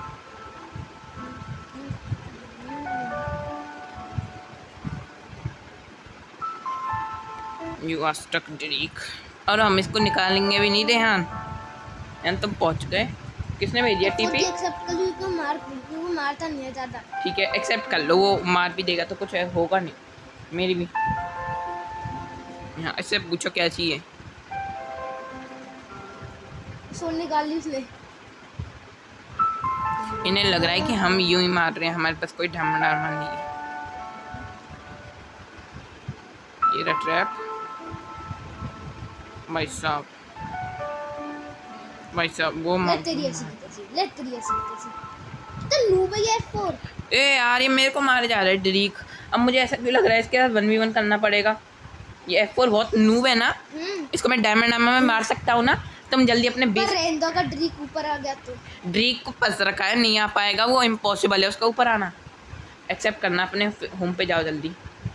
S1: You are stuck, Derek. और हम इसको निकालेंगे भी नहीं रेहान। यार तुम पहुंच गए। किसने भेज दिया टीपी?
S2: एक्सेप्ट कर लो, वो मारता नहीं है ज़्यादा।
S1: ठीक है एक्सेप्ट कर लो, वो मार भी देगा तो कुछ होगा नहीं। मेरी भी हाँ, इससे पूछो क्या चाहिए।
S2: सोन निकाल ली उसने।
S1: इन्हें लग रहा है कि हम यूं ही मार रहे हैं, हमारे पास कोई ढमंडा नहीं है। ये रहा ट्रैप। भाई साहब वो
S2: ले तेरी ऐसी तो नूब है ये F4।
S1: ए यार ये मेरे को मारे जा रहा है ड्रीक। अब मुझे ऐसा क्यों लग रहा है इसके साथ 1v1 करना पड़ेगा। ये F4 बहुत नूब है ना, इसको मैं डायमंड आर्मर में मार सकता हूँ ना। तुम जल्दी अपने बेस।
S2: रेंदो का ड्रीक ऊपर आ गया तो
S1: ड्रीक को फंस रखा है, नहीं आ पाएगा, वो इम्पॉसिबल है उसका ऊपर आना। एक्सेप्ट करना, अपने होम पे जाओ जल्दी।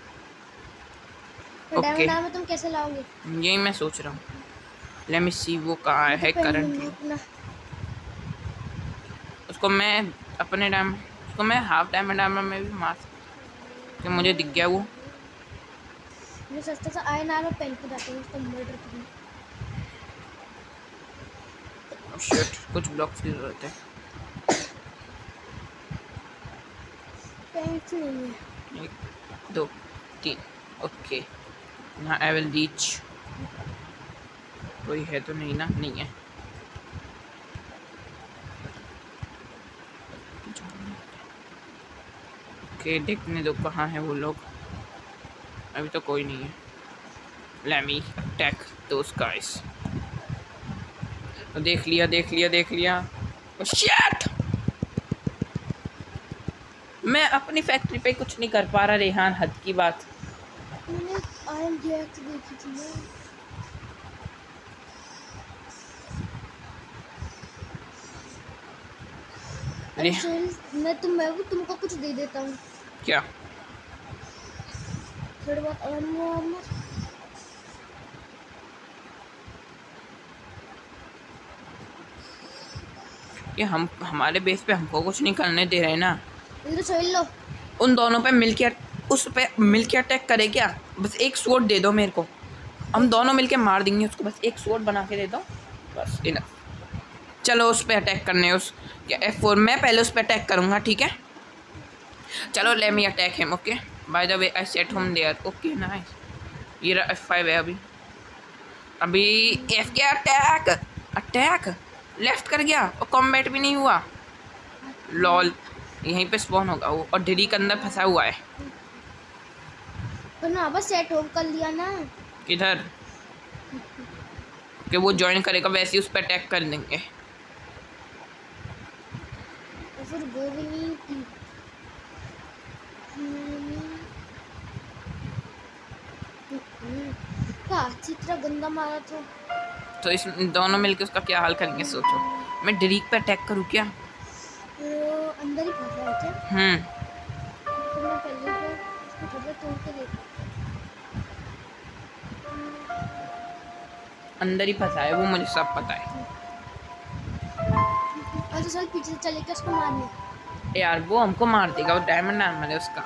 S2: ओके में तुम कैसे लाओगे?
S1: यही मैं सोच रहा हूँ। लेट मी सी वो कहाँ है करंटली। उसको मैं अपने उसको मैं हाफ डायमंड आर्मर में भी मार सकता हूँ। मुझे दिख गया वो।
S2: मैं सस्ता सा आयरन आर्मर पहन के जाता हूँ, उसको मर्डर करूँ।
S1: शिट, कुछ ब्लॉक्स की जरूरत है।
S2: पैंट नहीं है।
S1: 1 2 3 ओके। ना आई विल रीच। कोई है तो नहीं ना? नहीं है। ओके देखने दो कहाँ है वो लोग। अभी तो कोई नहीं है। Let me attack those guys. देख लिया। oh, shit! मैं अपनी फैक्ट्री पे कुछ नहीं कर पा रहा रेहान, हद की बात।
S2: मैंने आयरन जैक देखी थी ना। मैं तुमको कुछ दे देता हूँ।
S1: क्या?
S2: थोड़ी बहुत आर्मर।
S1: ये हमारे बेस पे हमको कुछ नहीं करने दे रहे ना।
S2: लो।
S1: उन दोनों पे मिलके उस पे मिलके अटैक करे क्या? बस एक स्वॉर्ड दे दो मेरे को, हम दोनों मिलके मार देंगे उसको। बस एक स्वॉर्ड बना के दे दो, बस इनफ। चलो उस पे अटैक करने, उस क्या F4 मैं पहले उस पे अटैक करूँगा, ठीक है? चलो let me attack him. Okay by the way I set home there. Okay nice. ये रहा F5 है। अभी F के अटैक लेफ्ट कर गया और कॉम्बैट भी नहीं हुआ। लॉल, यहीं पे स्पॉन होगा वो, और ड्रीक अंदर फंसा हुआ है।
S2: ना बस सेट होम कर लिया ना।
S1: किधर? कि वो ज्वाइन करेगा वैसे ही उस पर अटैक कर देंगे।
S2: फिर चित्रा गंदा मारा
S1: तो इस दोनों मिलके उसका क्या हाल करेंगे सोचो। मैं ड्रीक पे अटैक करूँ क्या?
S2: अंदर ही फंसा है क्या? तो मैं पहले इसको थोड़ा तोड़ के देखूं।
S1: अंदर ही फंसा है वो, मुझे सब पता है।
S2: और तो पीछे चले के उसको मारने।
S1: यार वो हमको मार देगा, वो डायमंड आर्मर है उसका।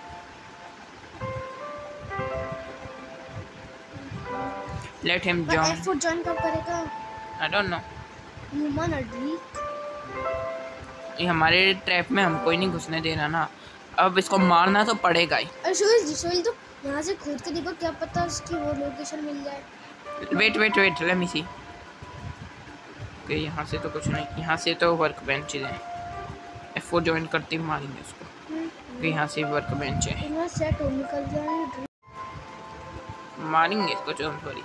S1: Let him join.
S2: F4 join कब करेगा?
S1: I don't know.
S2: Human Derek
S1: ये हमारे ट्रैप में हमको ही नहीं घुसने देना ना, अब इसको मारना तो पड़ेगा ही।
S2: अरे सोइल तो यहाँ से खोद के देखो, क्या पता उसकी वो लोकेशन मिल जाए।
S1: Wait let me see. Okay यहाँ से तो कुछ नहीं, यहाँ से तो वर्क बेंच है। F4 जॉइन करते ही मारेंगे उसको। यहाँ से वर्क बेंच है,
S2: यहाँ सेट हो निकल जाए,
S1: मारेंगे इसको। Don't worry.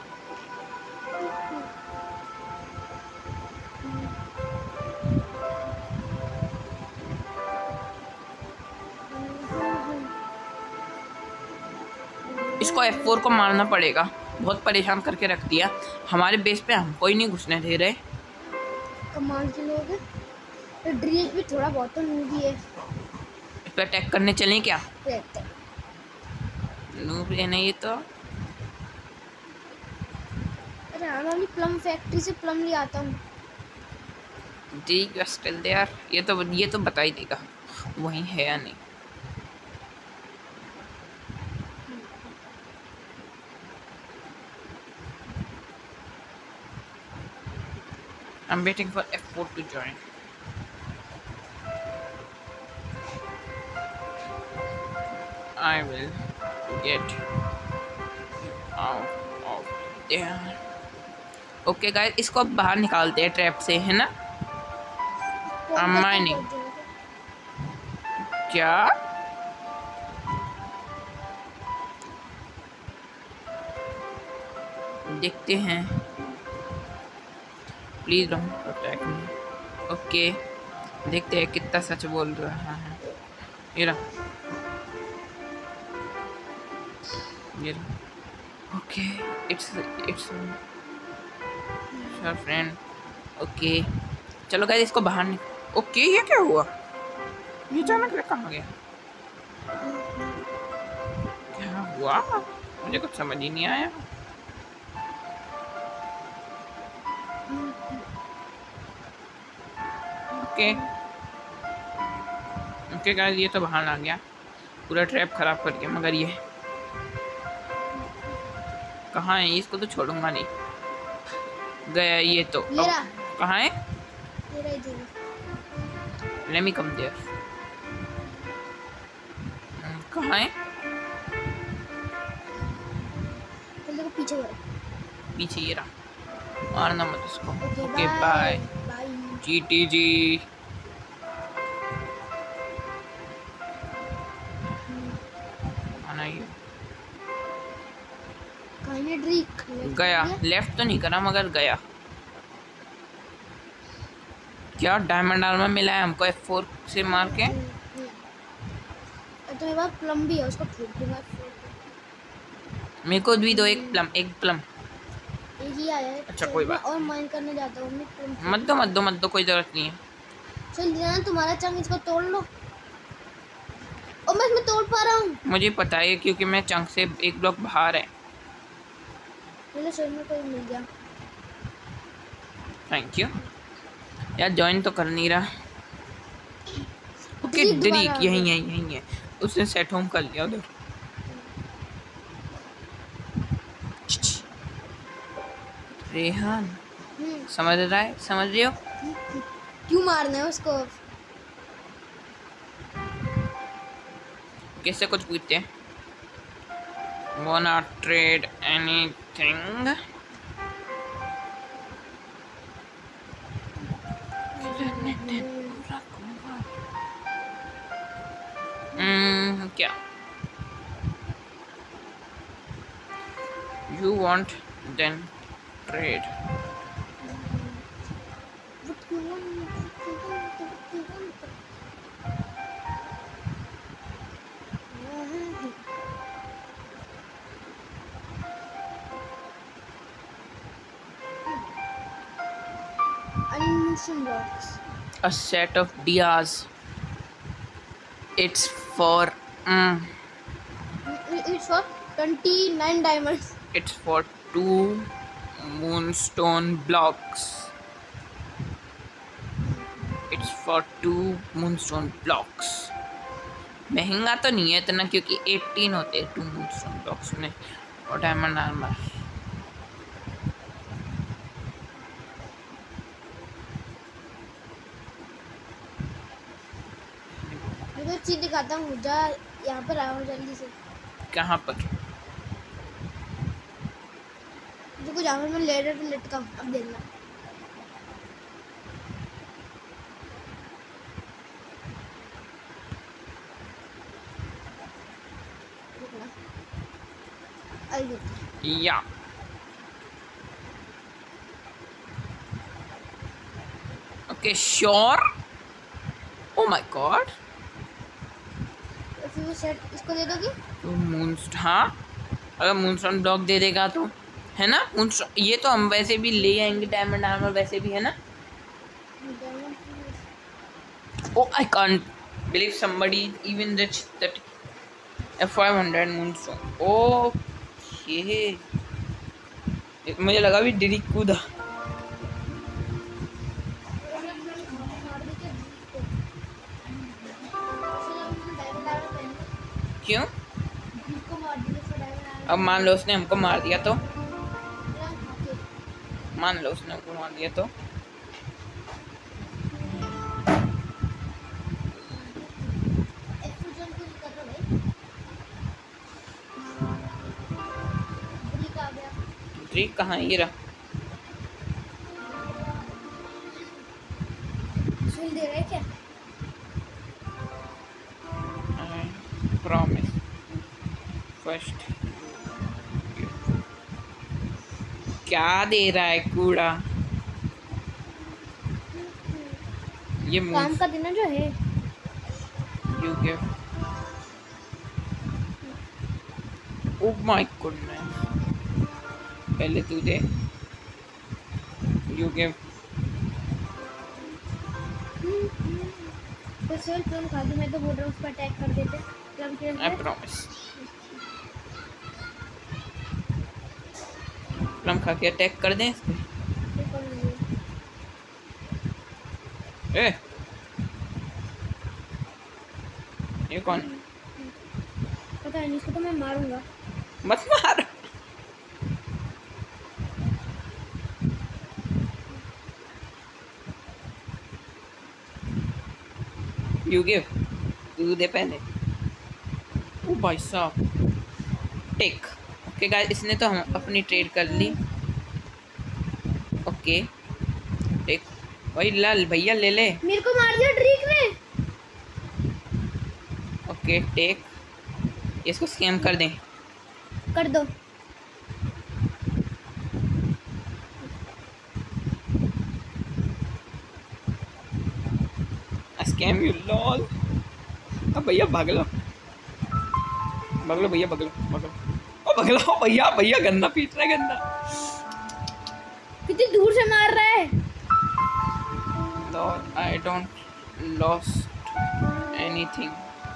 S1: इसको F4 को मारना पड़ेगा, बहुत परेशान करके रख दिया हमारे बेस पे, हम कोई नहीं घुसने दे रहे।
S2: कमाल के लोग हैं। तो ड्रीक भी थोड़ा बहुत तो नूबी है।
S1: इस पे अटैक करने चलें क्या? नूब है नहीं ये तो।
S2: अरे हाँ, मैं प्लम फैक्ट्री से प्लम ले आता हूँ।
S1: ठीक है स्टिल देयर। ये तो बता ही देगा वही है या नहीं। I'm waiting for F4 to join. I will get out of there. Okay guys, इसको अब बाहर निकालते हैं ट्रैप से, है ना? माइनिंग क्या? देखते हैं। Please don't protect me. Okay, देखते हैं कितना सच बोल रहा है। ये रहा। Okay, it's your friend. Okay चलो गाइस, इसको बाहर निकाल। ओके, ये क्या हुआ? ये अचानक से कहाँ गया? क्या हुआ? मुझे कुछ समझ ही नहीं आया। ओके ओके गाइस, ये तो बाहर आ गया, पूरा ट्रैप खराब कर दिया। मगर ये कहाँ है? इसको तो छोड़ूंगा नहीं। गया ये तो। कहाँ है? Let me come there. कहाँ है?
S2: पीछे
S1: पीछे ये रहा। मारना मत उसको। Okay bye. GTG। गया, लेफ्ट तो नहीं करा मगर गया। क्या डायमंड आर्मर मिला है हमको F4 से मार के?
S2: तो मेरे पास प्लम भी है, उसको फेंक दूंगा।
S1: मेरे को भी दो एक प्लम।
S2: एक ही आया है।
S1: अच्छा कोई बात
S2: और माइन करने जाता हूँ मैं।
S1: मत दो, कोई जरूरत नहीं है।
S2: चल जाना, तुम्हारा चंग, इसको तोड़ लो। और मैं इसमें तोड़ पा रहा हूँ।
S1: मुझे पता है क्योंकि मैं चंक से एक ब्लॉक बाहर है।
S2: मुझे सही में कोई मिल गया।
S1: थैंक यू यार, ज्वाइन तो कर नहीं रहा। ओके ड्रीक यही है। उसने सेट होम कर लिया उधर। रेहान समझ रही हो?
S2: क्यों मारना है उसको?
S1: कैसे कुछ पूछते हैं? Wanna trade anything? क्या? You want then trade?
S2: Blocks.
S1: A set of dias. It's for
S2: It's for 29 diamonds.
S1: It's for 2 moonstone blocks. It's for 2 moonstone blocks. महंगा तो नहीं है इतना, क्योंकि 18 होते हैं 2 moonstone blocks में। और डायमंड आर्मर
S2: चीज दिखाता हूँ, जा यहाँ पर आओ जल्दी से।
S1: कहाँ पर?
S2: देखो जहाँ पर मैं लेडर पे लटका हूँ, अब देखना।
S1: या okay sure. Oh my god,
S2: इसको दे दोगी?
S1: तो हाँ, अगर मूनस्टोन ब्लॉक दे देगा तो, है ना? ये तो हम वैसे भी ले आएंगे, डायमंड आर्मर वैसे भी है ना। Oh I can't believe somebody even rich that F500 moonstone। Oh ये मुझे लगा भी डिरी कूदा। क्यों? अब मान लो उसने हमको मार दिया तो? मान लो उसने हमको मार दिया तो? स्ट्रीक कहाँ है? ये रहा।
S2: सुन दे रहे क्या?
S1: Promise first. क्या दे रहा है कूड़ा? ये
S2: काम का दिन जो है।
S1: You give. Oh my goodness, पहले तू दे। You give.
S2: तो चल तुम खा दो, मैं तो बोल रहा हूँ उस पर अटैक कर देते। प्लम के
S1: आई प्रॉमिस। प्लम खा के अटैक कर दें इस पे। ए, ये कौन है?
S2: पता नहीं, इसको तो मैं मारूंगा।
S1: मत मार। यू गिव, तू दे पहले। ओ भाई साहब, टेक। ओके गाइस, इसने तो हम अपनी ट्रेड कर ली। Okay take. भाई लाल भैया ले ले।
S2: मेरे को मार दिया ड्रीक ने।
S1: ओके टेक, इसको स्कैम कर दें।
S2: कर दो।
S1: Scam you lol. अब भैया भाग लो, भाग लो भैया, भाग लो, भाग लो। ओ भाग लो भैया, भैया गंदा पीट रहा है, गंदा।
S2: कितनी दूर से मार रहा है।
S1: Lord, I don't lost anything.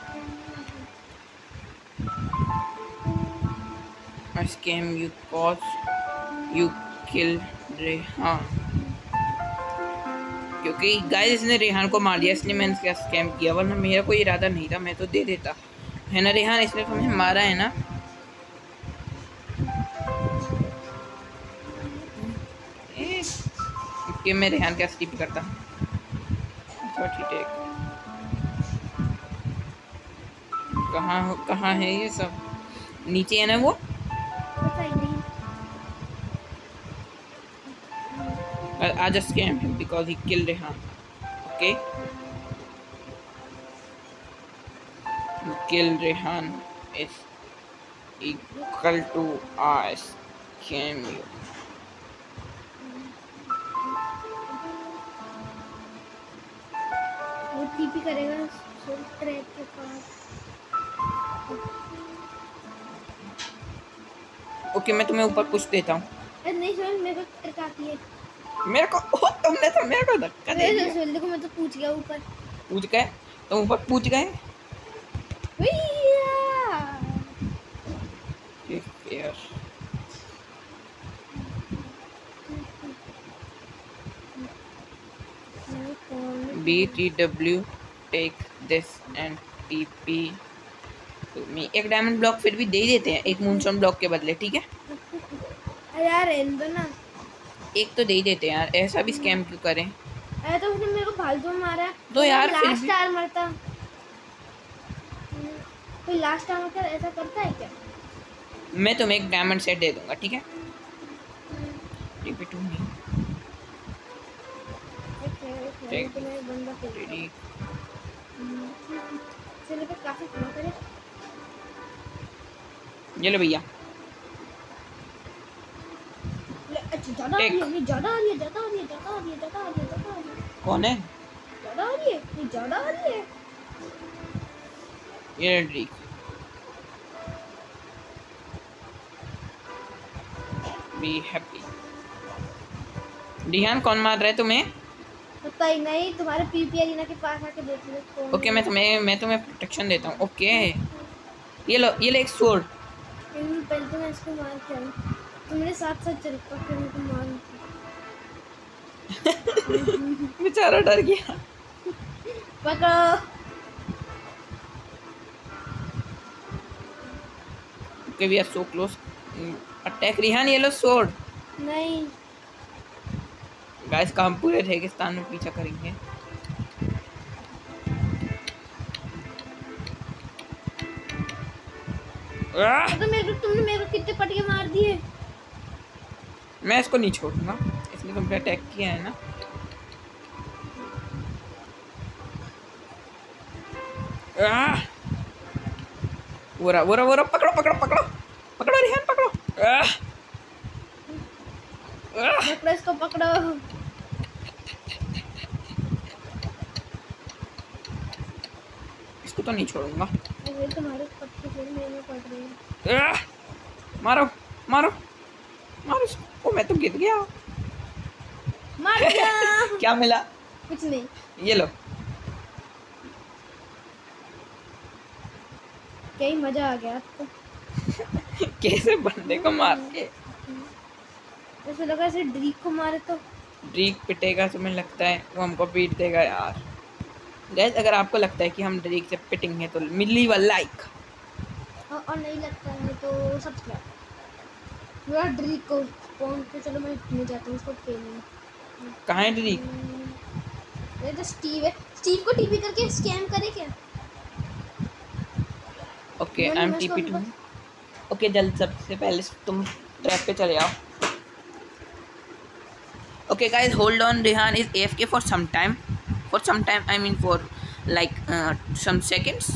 S1: I scam you cause you killed Rehan. क्योंकि गाइस इसने रेहान को मार दिया, इसलिए मैंने इसका स्कैम किया, वरना मेरा कोई इरादा नहीं था, मैं तो दे देता है ना। रेहान, इसने तुम्हें मारा है ना? कि मैं रेहान का स्किप करता हूँ। कहाँ है ये सब? नीचे है ना वो?
S2: पता ही नहीं।
S1: I just scammed him because he killed Rehan. Okay? You kill Rehan is equal to I scam you.
S2: वो टीपी करेगा ट्रैक के पास।
S1: ओके, मैं तुम्हें ऊपर पुश देता हूँ।
S2: अरे नहीं सुन, मेरे को ट्रिक आती है।
S1: मेरे को तुमने तो मेरे को धक्का दे दिया।
S2: सुन देखो, मैं तो पूछ गया ऊपर।
S1: पूछ गए? तुम ऊपर पूछ गए? यार BTW take this and TP to me। एक डायमंड ब्लॉक फिर भी दे देते हैं, एक मूनस्टोन ब्लॉक के बदले, ठीक है?
S2: अरे यार एंदो ना,
S1: एक तो दे ही देते हैं यार, ऐसा भी स्कैम क्यों करें?
S2: अरे तो उसने मेरे को फालतू में मारा।
S1: तो यार फिर
S2: लास्ट
S1: भी
S2: टाइम मरता, कोई लास्ट टाइम कर ऐसा करता है क्या?
S1: मैं तुम्हें एक डायमंड सेट दे दूंगा, ठीक है? TP to me।
S2: चलो पे काफी खाना करे।
S1: ये लो भैया।
S2: अच्छा ज्यादा आ रही है, ज्यादा आ रही है, ज्यादा आ रही है, ज्यादा आ रही है, ज्यादा आ रही है, ज्यादा आ रही है।
S1: कौन है?
S2: ज्यादा आ रही है, ये ज्यादा आ रही है।
S1: ये ड्रीक। Be happy. रिहान कौन मार रहा है तुम्हें?
S2: पता ही नहीं, तुम्हारे पीपी अरीना के पास आके देख लो।
S1: ओके, मैं तुम्हें प्रोटेक्शन देता हूँ। ओके, ये लो एक स्वॉर्ड।
S2: पहले तो मैं इसको मार के आऊं, तुमने साथ साथ चल पकड़ मेरे को मार।
S1: बेचारा डर गया।
S2: पकड़ो।
S1: Okay, we are so close. Attack Rihan, ये लो स्वॉर्ड।
S2: नहीं
S1: गाइस, काम पूरे रेगिस्तान में पीछा करेंगे।
S2: तो तुमने मेरे को कितने पटके मार दिए।
S1: मैं इसको नहीं छोड़ूंगा, इसने तुम पे अटैक किया है ना। आह! वो रहा, पकड़ो पकड़ो पकड़ो पकड़ो रिहान, पकड़ो। आह! आह!
S2: पकड़ो इसको, पकड़ो।
S1: इसको तो नहीं छोड़ूंगा।
S2: अरे तुम्हारे पत्ते फिर मेरे पड़ रहे हैं।
S1: आह! मारो मारो मारो इसको। मैं तो गिर गया।
S2: मार दिया।
S1: क्या मिला?
S2: कुछ नहीं।
S1: ये लो।
S2: क्या ही मजा आ गया आपको।
S1: कैसे बंदे को मार के।
S2: ऐसा लगा ऐसे ड्रीक को मारे तो।
S1: ड्रीक पिटेगा, तुम्हें लगता है वो हमको पीट देगा यार? गाइस अगर आपको लगता है कि हम ड्रीक से पिटेंगे तो लीव अ लाइक,
S2: और नहीं लगता है तो सब्सक्राइब। मेरा ड्रीक को कौन पे, चलो मैं नहीं जाता हूँ उसको खेलने।
S1: कहाँ है ड्रीक?
S2: ये तो स्टीव है। स्टीव को टीपी करके स्कैम करे क्या?
S1: Okay I am TP to. Okay जल्द, सबसे पहले तुम ट्रैप पे चले आओ। Okay guys, hold on. Rehan is AFK for some time. For some time, I mean for like some seconds.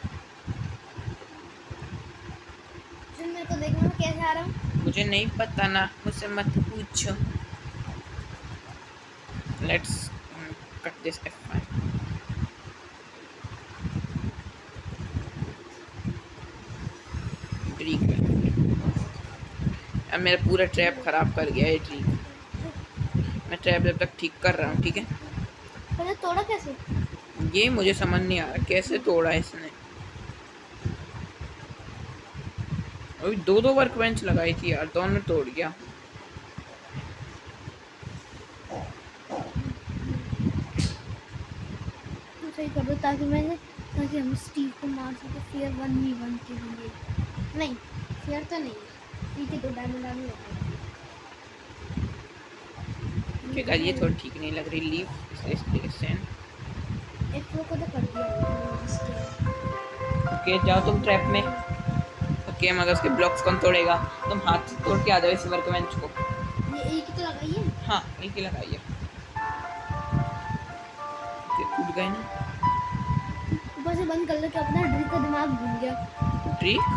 S2: मेरे को देखना मैं कैसे आ रहा हूँ।
S1: मुझे नहीं पता ना, मुझसे मत पूछो। Let's cut this F5. Trick अब मेरा पूरा ट्रैप खराब कर गया है ट्रीक। मैं ट्रैप जब तक ठीक कर रहा हूँ, ठीक है?
S2: मैंने तोड़ा कैसे?
S1: ये मुझे समझ नहीं आ रहा कैसे तोड़ा इसने। अभी दो वर्क बेंच लगाई थी यार, दोनों तोड़ गया।
S2: सही कर दो ताकि हम स्टीव को मार सके। फेयर 1v1 के लिए नहीं, फेयर तो नहीं है। ठीक है, तो डायमंड आने लगा।
S1: ठीक है, ये थोड़ी ठीक नहीं लग रही लीव, इसलिए इस तरीके से
S2: एक को तो कर दिया।
S1: ओके जाओ तुम ट्रैप में। ओके मगर उसके ब्लॉक्स कौन तोड़ेगा? तुम हाथ से तोड़ के आ जाओ इस वर्क बेंच को।
S2: ये एक ही तो लगाइए।
S1: हाँ एक ही लगाइए। टूट गए ना।
S2: ऊपर से बंद कर लो कि अपना ड्रिक का दिमाग भूल गया।
S1: ड्रिक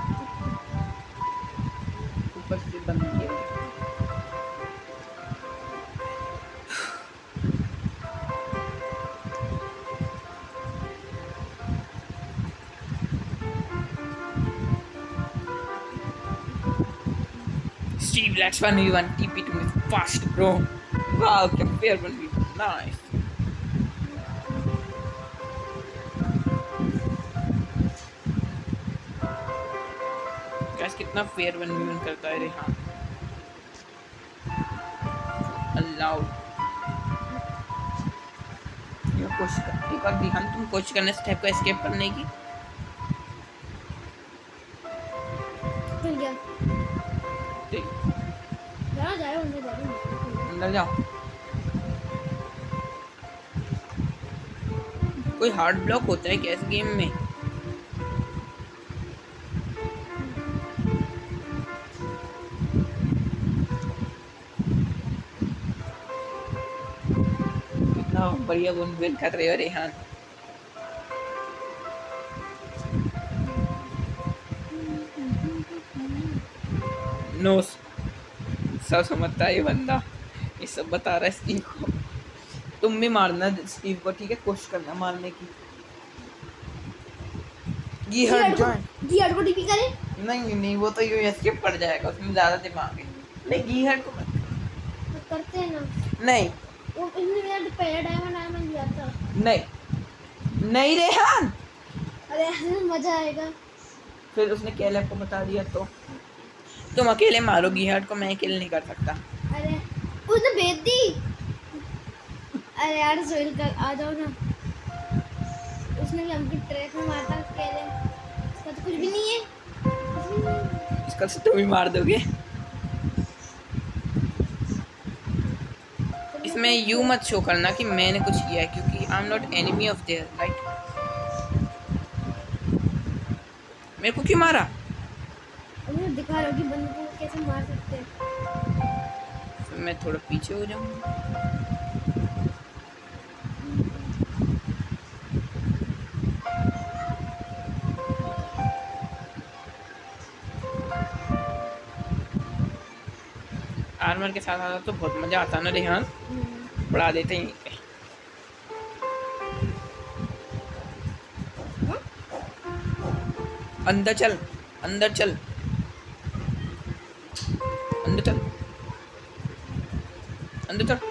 S1: ऊपर से बंद किया। Steve, let's 1v1. TP to me fast, bro. Wow, क्या fair 1v1. Nice. Guys, कितना fair 1v1 करता है रेहान। Allowed. ये कोशिश कर, एक बार रेहान तुम कोशिश करने स्टेप को एस्केप करने की।
S2: खुल गया।
S1: ठीक।
S2: जाओ
S1: अंदर जाओ। कोई हार्ड ब्लॉक होता है क्या इस गेम में? कितना बढ़िया गुनगुन कर रहे हो रेहान। नो सब समझता है ये बंदा, ये सब बता रहा है स्टीव को। तुम भी मारना स्टीव को, ठीक है? कोशिश करना मारने की।
S2: गिहर्ड को टीपी करे?
S1: नहीं वो तो यूं एस्केप कर जाएगा, उसमें ज्यादा दिमाग है। नहीं गिहर्ड को मत
S2: करते हैं ना।
S1: नहीं
S2: वो इसने मेरा पहला डायमंड लिया था।
S1: नहीं रेहान।
S2: अरे ऐसे मजा आएगा।
S1: फिर उसने केलेब को बता दिया तो तुम अकेले मारो गिहर्ड को, मैं अकेले नहीं कर सकता।
S2: अरे उसने भेज दी। अरे यार सोहेल कर आ जाओ ना। उसने भी हमको ट्रैक में मारता केले। इसका तो कुछ भी नहीं है।
S1: इसका से तुम भी मार दोगे। इसमें यू मत शो करना कि मैंने कुछ किया है, क्योंकि I am not enemy of there, right? मेरे को क्यों मारा?
S2: दिखा रहा हूँ कि बंदे को कैसे मार सकते हैं।
S1: मैं थोड़ा पीछे हो जाऊँ। आर्मर के साथ आता तो बहुत मजा आता ना रेहान, उड़ा देते हैं पे। अंदर चल, अंदर चल, अंदर चल, अंदर चल,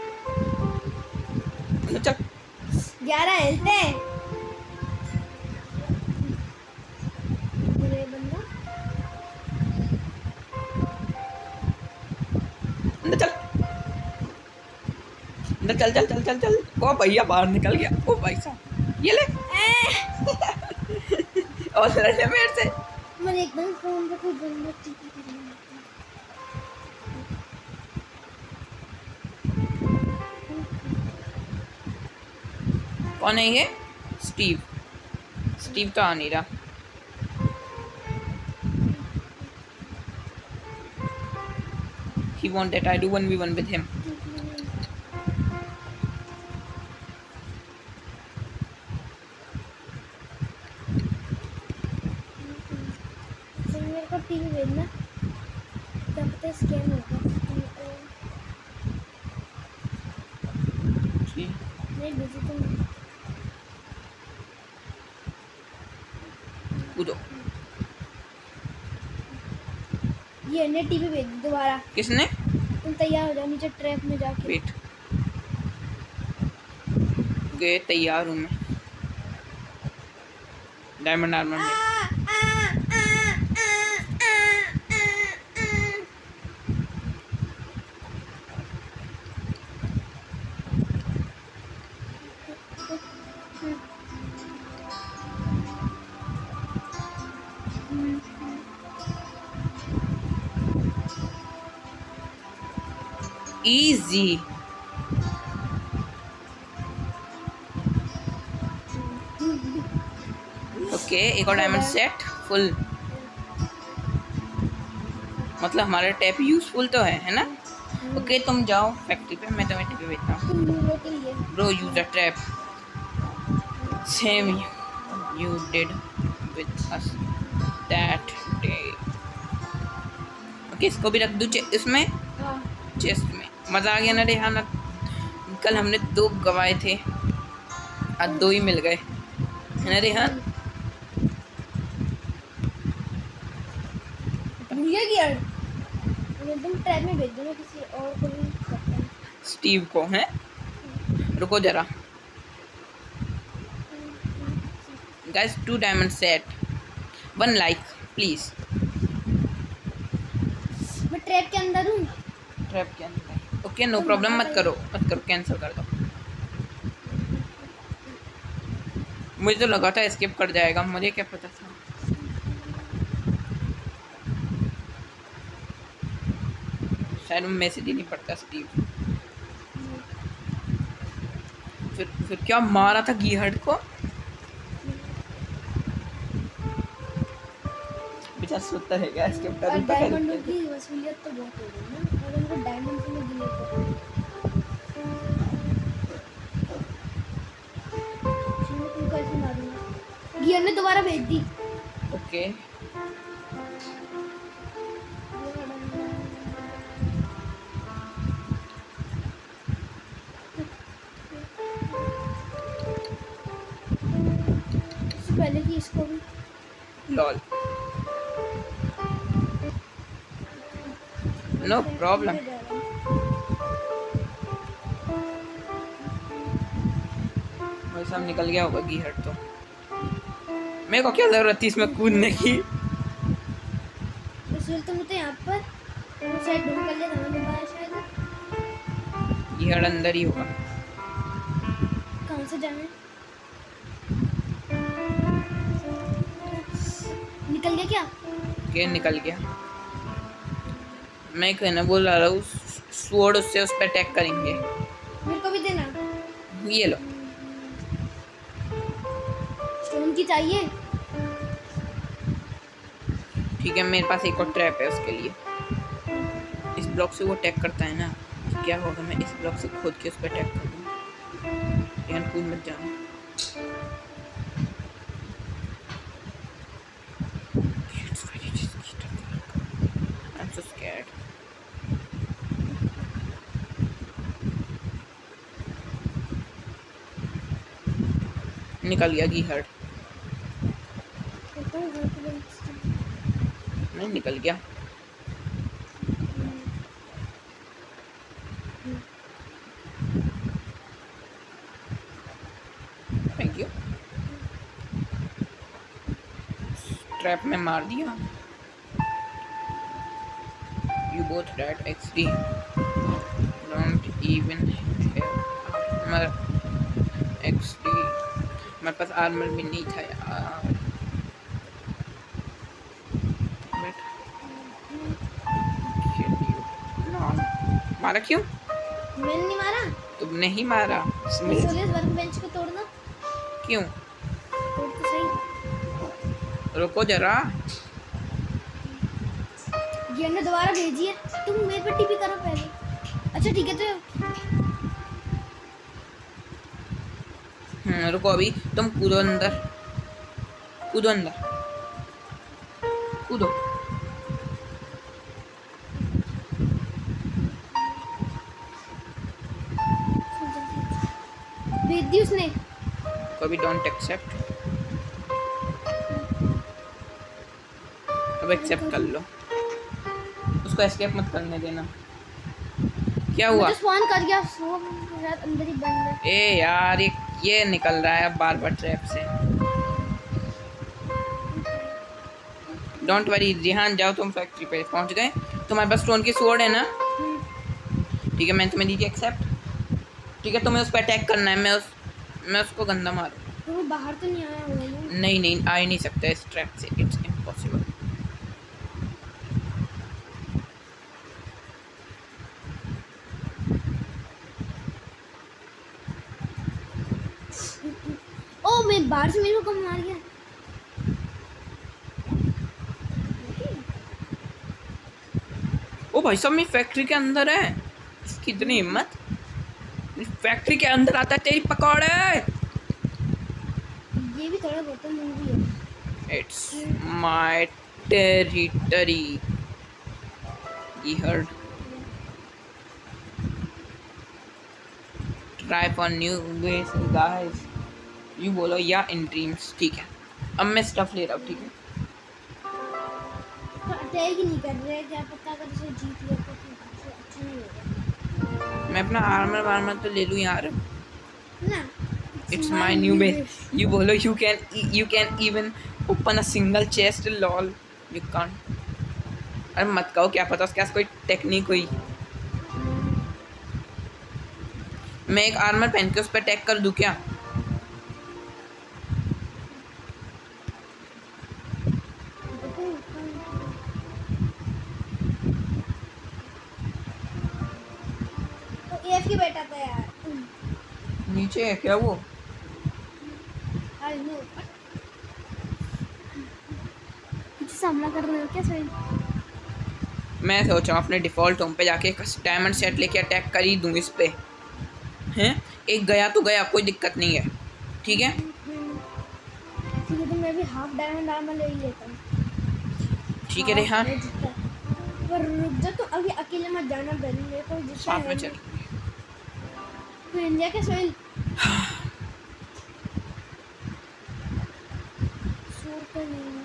S1: अंदर चल।
S2: 11 हेलते हैं बंदा।
S1: अंदर चल, अंदर चल चल चल चल चल। ओ भैया बाहर निकल गया। ओ भाई साहब ये ले। और लड़ने मेरे से।
S2: मैंने एकदम फोन पे कोई बंदा टीपी कर लिया।
S1: कौन है ये? स्टीव। स्टीव तो आ नहीं रहा। He want that I do 1v1 with him.
S2: मेरे को टीवी भेजना, क्या पता स्कैम होगा। नहीं बिजी तो नहीं।
S1: कूदो।
S2: ये ने टीवी भेज दी दोबारा।
S1: किसने?
S2: तुम तैयार हो जाओ नीचे ट्रैप में जाके।
S1: वेट। ओके तैयार हूँ मैं। डायमंड आर्मर में। Easy. ओके एक और डायमंड सेट फुल। मतलब हमारा टैप यूजफुल तो है ना? ओके तुम जाओ फैक्ट्री पे, मैं तुम्हें टिपी भेजता हूँ। Bro use a trap same you did with us that day. ओके इसको भी रख दूँ इसमें, चेस्ट में। मज़ा आ गया ना रेहान? कल हमने 2 गवाए थे, आज 2 ही मिल गए, है ना रेहान?
S2: भूलिया गया तुम ट्रैप में भेज दो ना किसी और को भी।
S1: स्टीव को है? रुको जरा guys, 2 diamond set 1 like please.
S2: मैं ट्रैप के अंदर हूँ।
S1: ट्रैप के अंदर ओके नो प्रॉब्लम। मत करो कैंसिल कर दो। मुझे तो लगा था एस्केप कर जाएगा, मुझे क्या पता था। शायद मैसेज ही नहीं पड़ता स्टीव। फिर क्या मारा था गीहर्ड को? बेचारा सोता है क्या एस्केप कर?
S2: डायमंड की वसूलियत तो बहुत हो गई ना, और उनको डायमंड से मिल गए। तुमको ऐसे मारूंगा। गियर ने दोबारा भेज दी।
S1: ओके
S2: पहले की इसको भी
S1: लॉल नो प्रॉब्लम। भाई साहब निकल गया होगा गीहर्ड तो। मेरे को क्या जरूरत थी इसमें कूदने की?
S2: इसलिए तुम तो यहाँ पर शायद ढूंढ कर लिया था मैंने दोबारा शायद।
S1: गीहर्ड अंदर ही होगा।
S2: कहाँ से जाना है? निकल गया क्या?
S1: के निकल गया। मैं कहना बोल रहा हूँ स्वॉर्ड उससे उस पर अटैक करेंगे।
S2: मेरे को भी देना।
S1: ये लो
S2: स्टोन की चाहिए?
S1: ठीक है, मेरे पास एक और ट्रैप है उसके लिए। इस ब्लॉक से वो अटैक करता है ना, क्या होगा मैं इस ब्लॉक से खोद के उस पर अटैक कर दूँ, लेकिन कूद मत जाना। I'm so scared. निकल गया की हर्ट, नहीं निकल गया। Thank you. ट्रैप में मार दिया। You both died XD. Don't even have armor XD. मेरे पास आर्मर भी नहीं था यार। But kill you. No. मारा क्यों?
S2: मैंने नहीं मारा।
S1: तुमने ही मारा।
S2: सोलियस वर्कबेंच को तोड़ना।
S1: क्यों?
S2: तोड़ तो सही।
S1: रुको जरा।
S2: ये ने दोबारा भेजी है, तुम मेरे पे टीपी करो पहले। अच्छा ठीक है तो
S1: रुको अभी तुम कूदो अंदर, कूदो अंदर, कूदो।
S2: भेज दी उसने।
S1: कभी डोंट एक्सेप्ट, अब एक्सेप्ट कर लो। उसको एस्केप मत करने देना। क्या हुआ?
S2: मुझे स्पॉन कर गया, वो रात अंदर ही बंद है।
S1: ए यार ये निकल रहा है अब बार बार ट्रैप से। डोंट वरी रिहान, जाओ तुम फैक्ट्री पे पहुंच गए। तुम्हारे पास स्टोन की स्वॉर्ड है ना? ठीक है मैंने तुम्हें दी थी एक्सेप्ट। ठीक है तुम्हें उस पर अटैक करना है। मैं उसको गंदा मारूं।
S2: तो वो बाहर तो नहीं आया हुआ है।
S1: नहीं आ ही नहीं सकता इस ट्रैप से, इट्स इम्पॉसिबल।
S2: ओ मैं बाहर से मेरे को कम मार गया।
S1: ओ भाई साहब मैं फैक्ट्री के अंदर है, इसकी इतनी हिम्मत। फैक्ट्री के अंदर आता है तेरी पकौड़े।
S2: ये भी थोड़ा बहुत मूवी है।
S1: It's my territory. You heard? Try for new ways guys। You बोलो या इन ड्रीम्स। ठीक है अब मैं स्टफ ले रहा हूँ। ठीक है
S2: अटैक ही नहीं कर रहे, क्या पता अगर इसे जीत लिया तो फिर अच्छा नहीं होगा।
S1: मैं अपना आर्मर तो ले लूँ यार
S2: ना
S1: it's my new base. You बोलो you can even open a single chest. Lol you can't. अरे मत कहो, क्या पता उसके पास कोई टेक्निक हुई। मैं एक आर्मर पहन के उस पर अटैक कर दूं क्या?
S2: एफ की बेटा था यार।
S1: नीचे है क्या वो?
S2: आई नो कुछ सामना कर रहे हो क्या सही?
S1: मैं सोचा अपने डिफ़ॉल्ट होम पे जाके डायमंड सेट लेके अटैक कर ही दूँ इस पे। हैं एक गया तो गया, कोई दिक्कत नहीं है। ठीक है
S2: ठीक है तो मैं भी हाफ डायमंड आर्मर ले ही लेता हूँ।
S1: ठीक है रेहान
S2: पर रुक जा, तो अभी अकेले मत जाना बहन, मेरे को जिससे
S1: साथ में चल।
S2: तो इंडिया के सोहेल शोर कर नहीं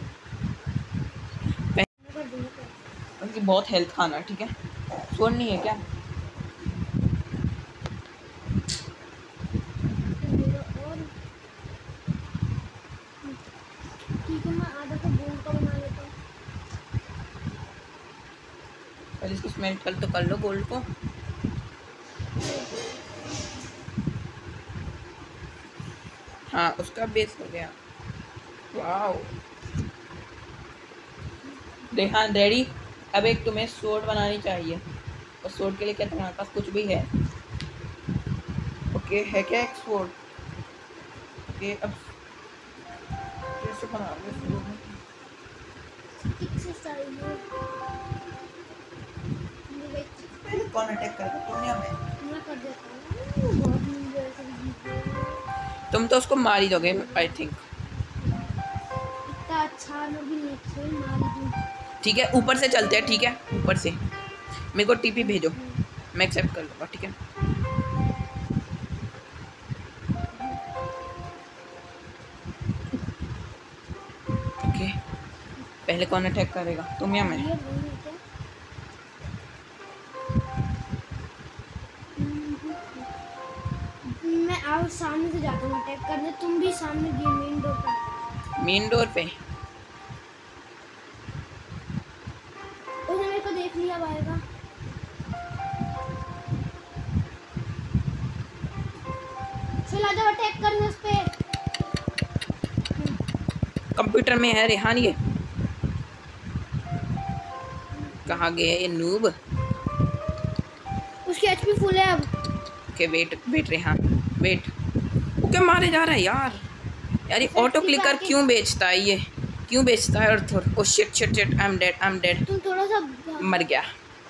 S2: कर दूंगा।
S1: उनकी बहुत हेल्थ खाना है। ठीक है सोन नहीं है क्या?
S2: ठीक है मैं आधा तो गोल्ड का बना लेता हूँ।
S1: पहले इसको स्मेल्ट कर तो कर लो गोल्ड को। हाँ उसका बेस हो गया। Wow Rehan ready. अब एक तुम्हें सोर्ड बनानी चाहिए, और सोर्ड के लिए क्या तुम्हारे पास कुछ भी है? ओके है क्या एक सोर्ड? ओके अब कैसे बनाओगे सोर्ड?
S2: स्टिक से स्टाइल है।
S1: कौन अटैक करेगा, तुम या मैं?
S2: मैं कर देता हूँ, बहुत नींद है ऐसे भी।
S1: तुम तो उसको मार ही दोगे आई थिंक।
S2: इतना अच्छा लोग भी नहीं खेल मार दूँ।
S1: ठीक है ऊपर से चलते हैं, ठीक है ऊपर से मेरे को टीपी भेजो, मैं एक्सेप्ट कर लूँगा, ठीक है। ओके पहले कौन अटैक करेगा, तुम या मैं?
S2: ये वही है क्या? मैं आओ सामने से जाता हूँ अटैक करने, तुम भी सामने गेम मेन डोर पर।
S1: मेन डोर पे?
S2: उसने मेरे को देख लिया, अब आएगा। चला जाओ अटैक करने उस पे।
S1: कंप्यूटर में है रेहान, ये कहाँ गए ये नूब?
S2: उसकी एचपी फुल है अब।
S1: Okay wait wait Rehan wait. Okay मारे जा रहा है यार। यार ये ऑटो क्लिकर क्यों बेचता है, ये क्यों बेचता है? और थोड़ा oh shit shit shit I am dead.
S2: तुम थोड़ा सा
S1: मर गया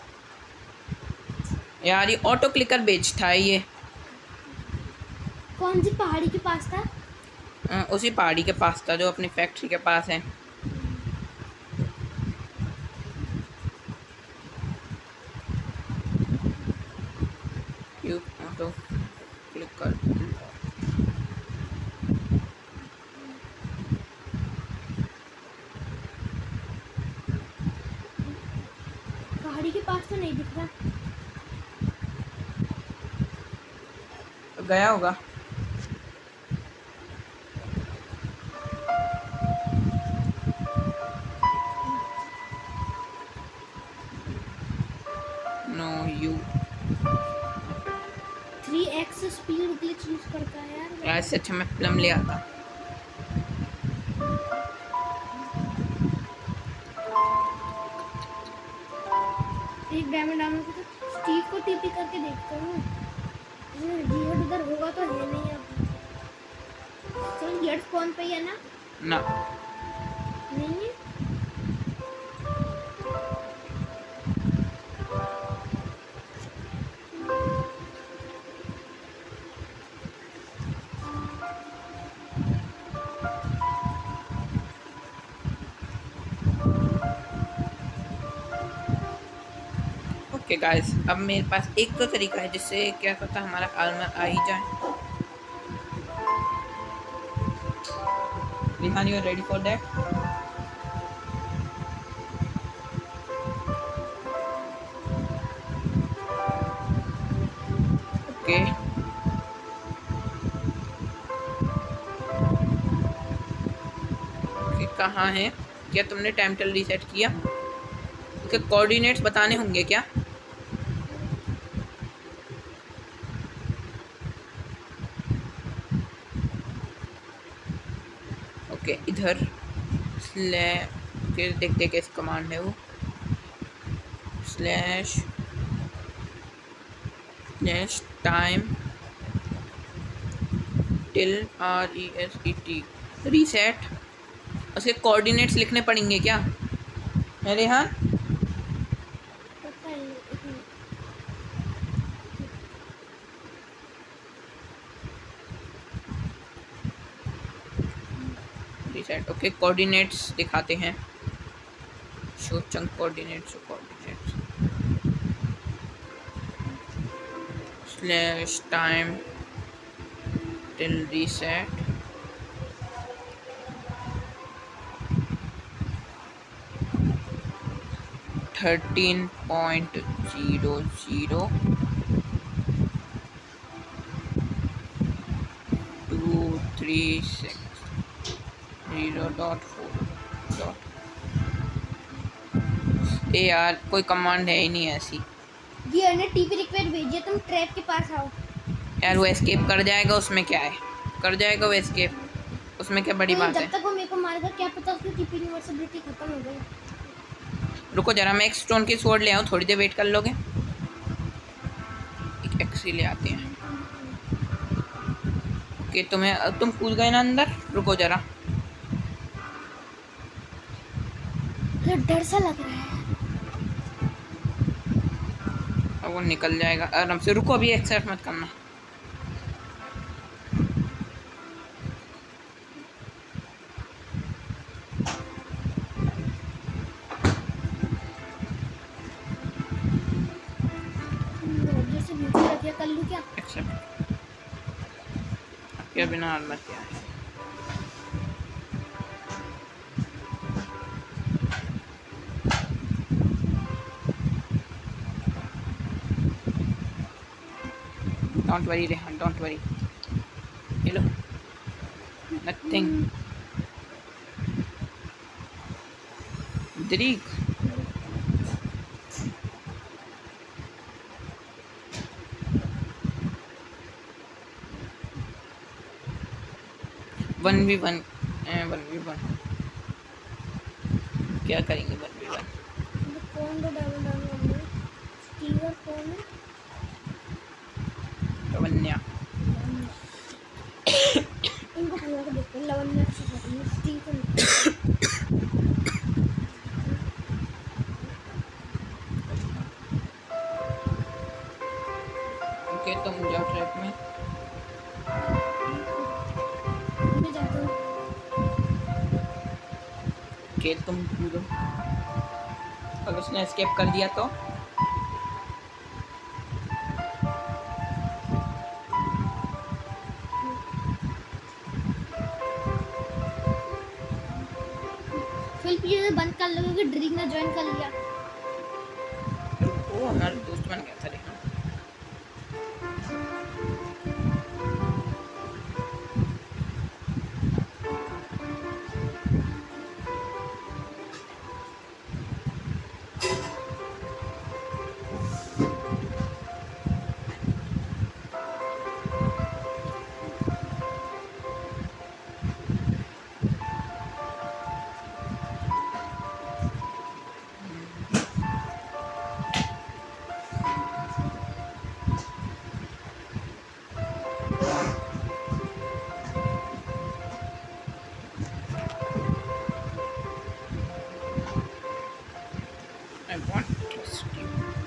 S1: यार, ये ऑटो क्लिकर बेचता है ये।
S2: कौन सी पहाड़ी के पास था?
S1: उसी पहाड़ी के पास था जो अपनी फैक्ट्री के पास है। यू ऑटो क्लिकर
S2: पहाड़ी के पास तो नहीं दिख रहा।
S1: गया होगा। No you
S2: 3x speed glitch use करता है यार।
S1: ऐसे अच्छा मैं प्लम ले आता।
S2: एक डायमंड आने के तो स्टीव को टीपी करके देखता हूँ। जीएड उधर होगा तो है नहीं अब। चल गेट स्पॉन पे ही है ना?
S1: ना
S2: नहीं है।
S1: ओके गाइस अब मेरे पास एक तो तरीका है जिससे क्या पता हमारा आर्मर आ ही जाए। Rihan you are ready for that? Okay कहाँ है? क्या तुमने टाइम टेबल रीसेट किया? उसके कोऑर्डिनेट्स बताने होंगे क्या? ओके इधर फिर देखते कैसे कमांड है वो slash time till RESET reset. उसके कोऑर्डिनेट्स लिखने पड़ेंगे क्या है रेहान?
S2: पता है
S1: रीसेट ओके कोऑर्डिनेट्स दिखाते हैं। Show chunk coordinates slash time till reset $13.00 236.0.4. ए यार कोई कमांड है ही नहीं ऐसी।
S2: ये ने टीपी रिक्वेस्ट भेजी है, तुम ट्रैप के पास आओ।
S1: यार वो एस्केप कर जाएगा, उसमें क्या है, कर जाएगा वो एस्केप, उसमें क्या बड़ी बात है।
S2: जब तक वो मेरे को मारेगा क्या पता उसकी टीपी यूनिवर्सिटी खत्म हो गई।
S1: रुको जरा मैं एक स्टोन की स्वॉर्ड ले आऊँ, थोड़ी देर वेट कर लोगे? एक एक्सी ले आते हैं। ओके तुम कूद गए ना अंदर, रुको जरा।
S2: डर सा लग रहा है।
S1: वो निकल जाएगा आराम से। रुको, अभी एक्सेप्ट मत करना।
S2: जैसे नीचे रख दिया, कर लूँ क्या?
S1: एक्सेप्ट। क्या बिना आर्मर क्या है? Don't worry Rehan, don't worry. ये लो, नथिंग। दरीक 1v1 1v1 क्या करेंगे 1v1?
S2: कौन तो डाउन डाउन होंगे? स्टीवर कौन है?
S1: लवन्या।
S2: इनको पूरा के देखते हैं, लवन्या से करेंगे, स्टीवर
S1: ओके, तुम जाओ ट्रैक में।
S2: मैं जाता हूँ।
S1: ओके, तुम कूदो। अगर उसने एस्केप कर दिया तो
S2: फिर ये बंद कर लोगे कि ड्रिंक ने ज्वाइन कर लिया।
S1: वो हमारा दोस्त बन गया था Rehan. I want to trust you.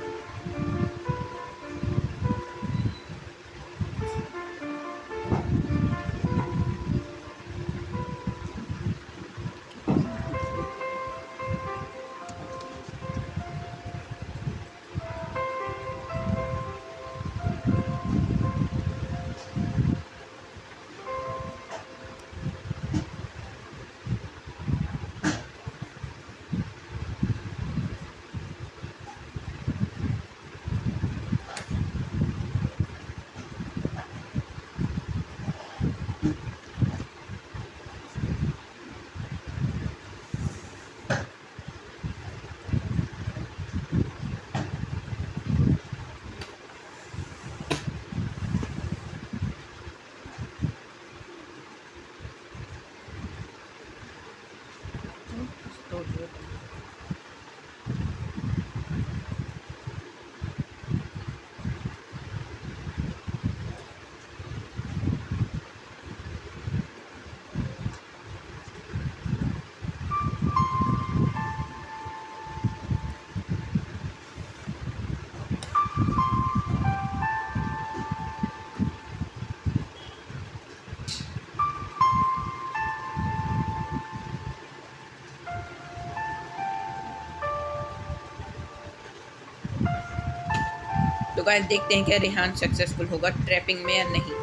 S1: तो गाइस देखते हैं क्या रेहान सक्सेसफुल होगा ट्रैपिंग में या नहीं।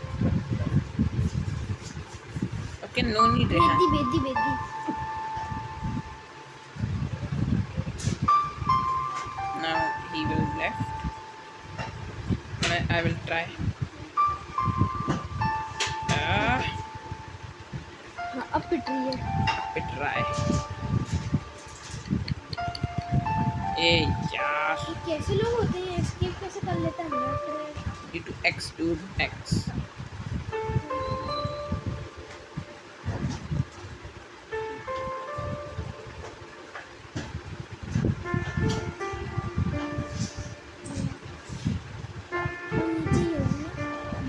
S1: Okay, no need Rehan.
S2: बेदी बेदी बेदी
S1: Now he will left. I will try.
S2: हाँ, अब पिट रही है।
S1: Try. ए यार,
S2: ये कैसे लोग होते हैं? एस्केप कैसे कर लेते हैं?
S1: D to X dude X.
S2: वो नीचे ही होगा ना?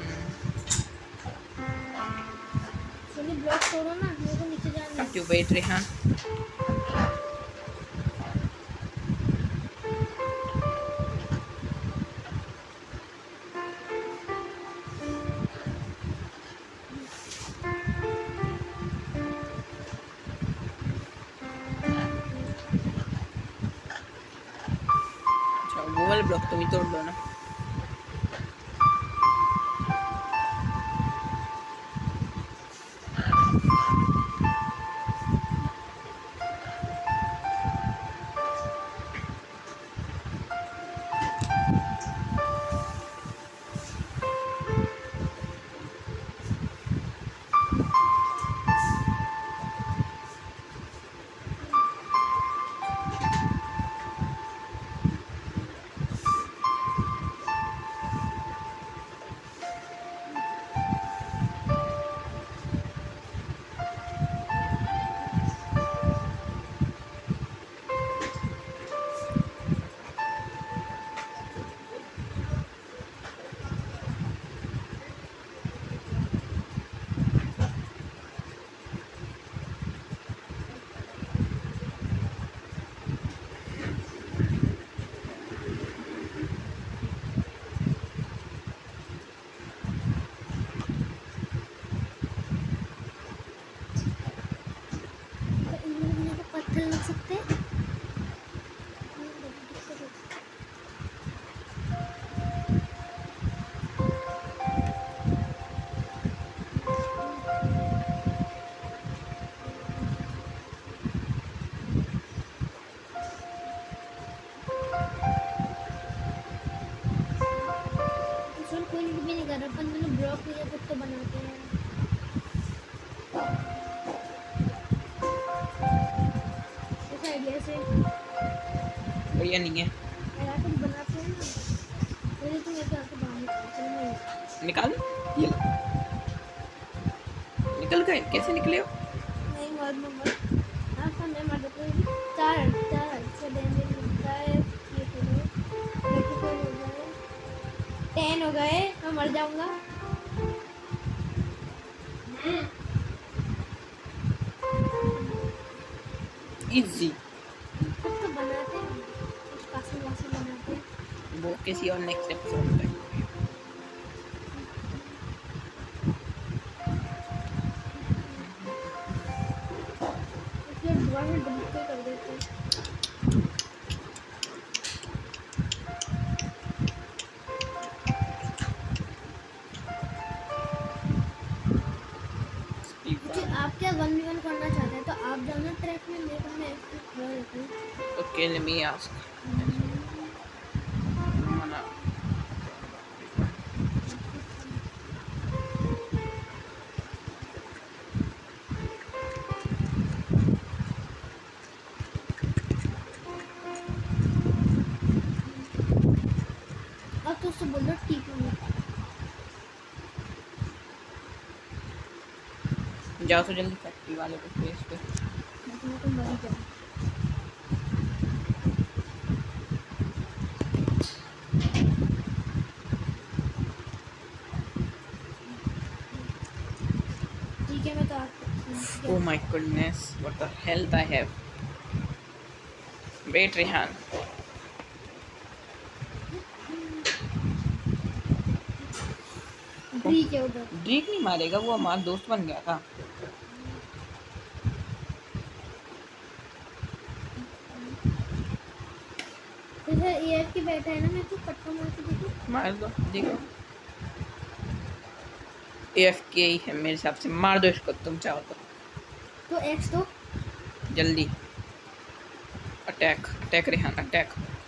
S2: चलिए ब्लॉक छोड़ो ना, मेरे को नीचे जाना है।
S1: Have to wait Rehan. Block तुम ही तोड़ लो ना।
S2: पत्थर लग सकते हैं। कोई भी नहीं कर रहा, अपन मैंने ब्लॉक लिया कुछ तो बनाते हैं। इस आइडिया से
S1: भैया नहीं है
S2: यार कुछ बनाते हैं ना, पहले तो मेरे को आके बाहर
S1: निकाल। ये लो। निकल गए, कैसे निकले हो?
S2: नहीं मत मत आपका मैं मर देता हूँ। चार से डैमेज मिलता है। ये क्रिटिकल हो गए, 10 हो गए, मैं मर जाऊंगा।
S1: इजी।
S2: कुछ तो बनाते हैं, कुछ कासे वासे बनाते हैं।
S1: वो किसी और नेक्स्ट एपिसोड में।
S2: इसलिए दोबारा से डिलीट कर देते हैं। आप क्या 1v1 करना चाहते हैं तो आप जाओ ना ट्रैक में, मेरे को मैं खड़ा रहता हूँ।
S1: Okay let me ask.
S2: अब तो उससे बोल दो ठीक है।
S1: जाओ तो जल्दी फैक्ट्री वाले को फेस पे।
S2: मैं तो मर ही जाऊँ। ठीक है मैं तो आपको
S1: Oh my goodness, what the health I have. Wait Rehan.
S2: ठीक है उधर।
S1: ड्रीक नहीं मारेगा, वो हमारा दोस्त बन गया था।
S2: इधर एयर की बैठा है ना, मैं तो पट्टा मार के देखो।
S1: मार दो, देखो AFK ही है मेरे हिसाब से। मार दो इसको तुम चाहो
S2: तो एक्स तो
S1: जल्दी। Attack attack Rehan attack.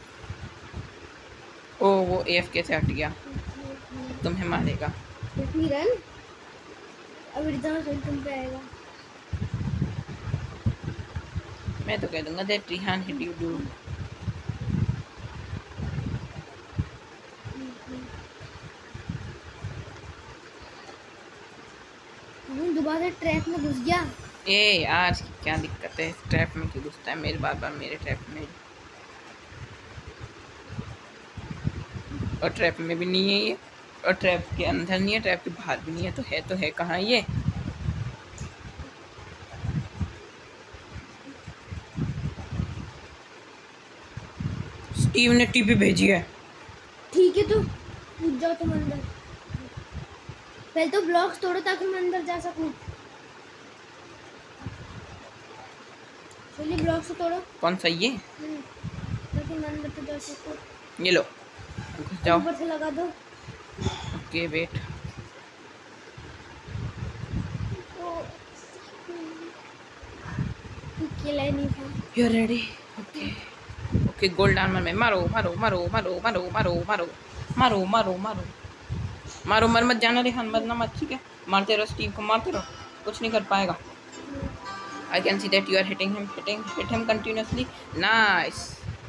S1: ओ वो AFK से हट गया, तुम्हें मारेगा।
S2: इतनी रन अब इधर से तुम पे आएगा।
S1: मैं तो कह दूंगा that Rehan hit you do.
S2: दोबारा ट्रैक में घुस गया।
S1: ए यार क्या दिक्कत है, ट्रैप में क्यों घुसता है मेरे बार मेरे ट्रैप में? और ट्रैप में भी नहीं है ये, और ट्रैप के अंदर नहीं है, ट्रैप के बाहर भी नहीं है, तो है कहाँ ये? स्टीव ने टीपी भेजी है।
S2: ठीक है तो कूद जाओ तुम अंदर। पहले तो ब्लॉक्स तोड़ो ताकि मैं अंदर जा सकूं। चलिए ब्लॉक्स तोड़ो।
S1: कौन सा ये?
S2: ताकि मैं अंदर तो जा सकूं।
S1: ये लो घुस जाओ।
S2: ऊपर से लगा दो।
S1: Okay wait.
S2: नहीं था।
S1: You ready? Okay okay gold armour में मारो मारो मारो मारो मारो मारो मारो मारो मारो मारो मारो। मर मत जाना रेहान, मरना मत, ठीक है? मारते रहो स्टीव को, मारते रहो, कुछ नहीं कर पाएगा। I can see that you are hitting him, hit him continuously. Nice,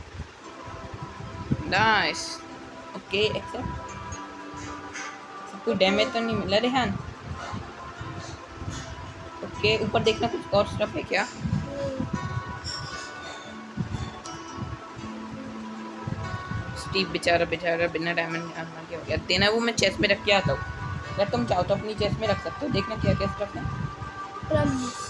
S1: nice. Okay, accept. सब कोई डैमेज तो नहीं मिला रेहान? ओके ऊपर देखना कुछ और स्टफ है क्या? स्टीव बेचारा बेचारा बिना डायमंड आर्मर के हो गया। देना वो मैं चेस्ट में रख के आता हूँ, अगर तुम चाहो तो अपनी चेस्ट में रख सकते हो। देखना क्या क्या स्टफ है।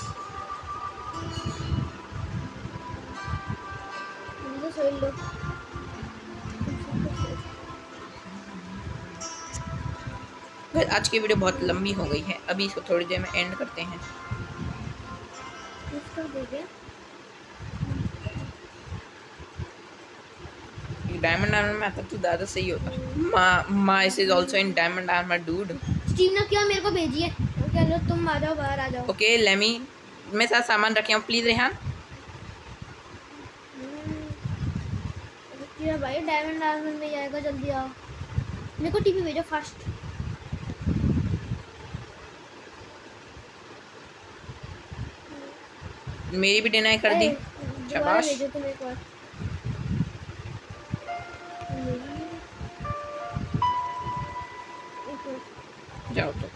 S1: आज की वीडियो बहुत लंबी हो गई है, अभी इसको थोड़ी देर में एंड करते हैं। डायमंड आर्मर में आता तो ज़्यादा सही होता। Mice is also in diamond armour dude.
S2: Steve ने क्या मेरे को भेजी है? चलो तुम आ जाओ, बाहर आ जाओ।
S1: ओके लेमी मेरे साथ सामान रखे हो प्लीज रेहान।
S2: भाई डायमंड आर्मर में जाएगा, जल्दी आओ। मेरे को टीपी भेजो फास्ट।
S1: मेरी भी डिनाई कर दी, शाबाश।
S2: भेजो तुम एक बार।
S1: जाओ तो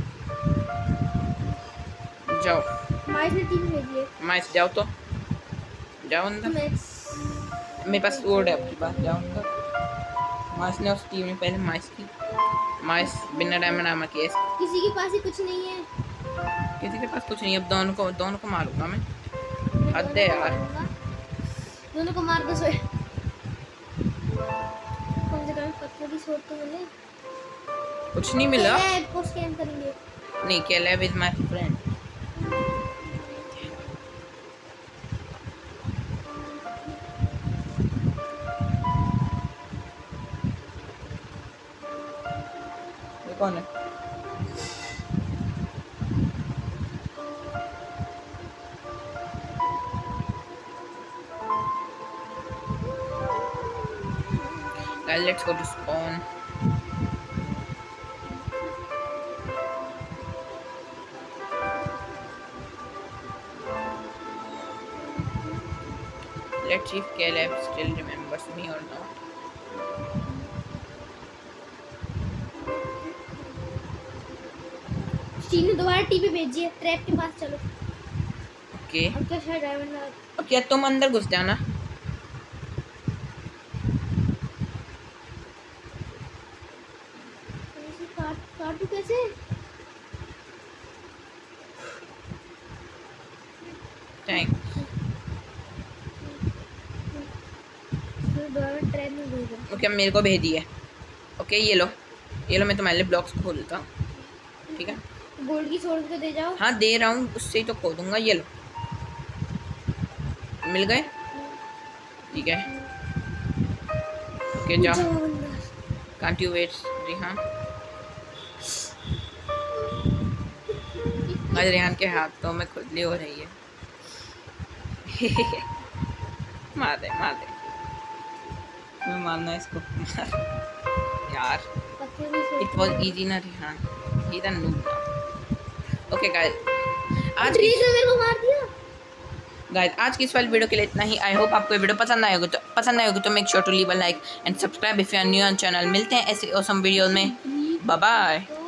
S1: जाओ।
S2: माइस ने टीपी भेजी है।
S1: माइस जाओ तो जाओ अंदर। मेरे पास स्वॉर्ड है आपके पास, जाओ अंदर। माइस ने उस टीम ने पहले माइस की, माइस बिना डायमंड आर्मर के।
S2: किसी के पास ही कुछ नहीं है,
S1: किसी के पास कुछ नहीं। अब दोनों को मारूंगा मैं। हद है यार,
S2: दोनों को मार दो। सोए कम से कम पत्थर की शॉट तो मिले।
S1: कुछ नहीं मिला।
S2: को स्कैन करेंगे।
S1: नहीं, कैलेब इज माय फ्रेंड। ये कौन है? Guys, let's go to spawn. Let's see if Caleb still remembers me or not.
S2: Steve ने दोबारा टीपी भेजी है, ट्रैप के पास चलो।
S1: ओके
S2: अब क्या शायद डायमंड।
S1: अब क्या तुम अंदर घुस जाना।
S2: काटू कैसे?
S1: ओके मेरे को भेजी है। ओके ये लो मैं तुम्हारे लिए ब्लॉक्स खोलता हूँ, ठीक है?
S2: गोल्ड की सोर्स को दे जाओ।
S1: हाँ दे रहा हूँ, उससे ही तो खोदूंगा। ये लो, मिल गए, ठीक है? ओके जाओ। Can't you wait Rehan? आज रेहान के हाथों में खुजली हो रही है। मार दे मैं मारना इसको। यार इट वाज इजी ना Rehan, he the noob. Okay guys, आज की
S2: मेरे को मार दिया।
S1: गाइस आज की इस वाली वीडियो के लिए इतना ही। आई होप आपको वीडियो पसंद आएगा तो make sure to leave a like and subscribe if you are new on channel. मिलते हैं ऐसे ऑसम वीडियो में। Bye bye.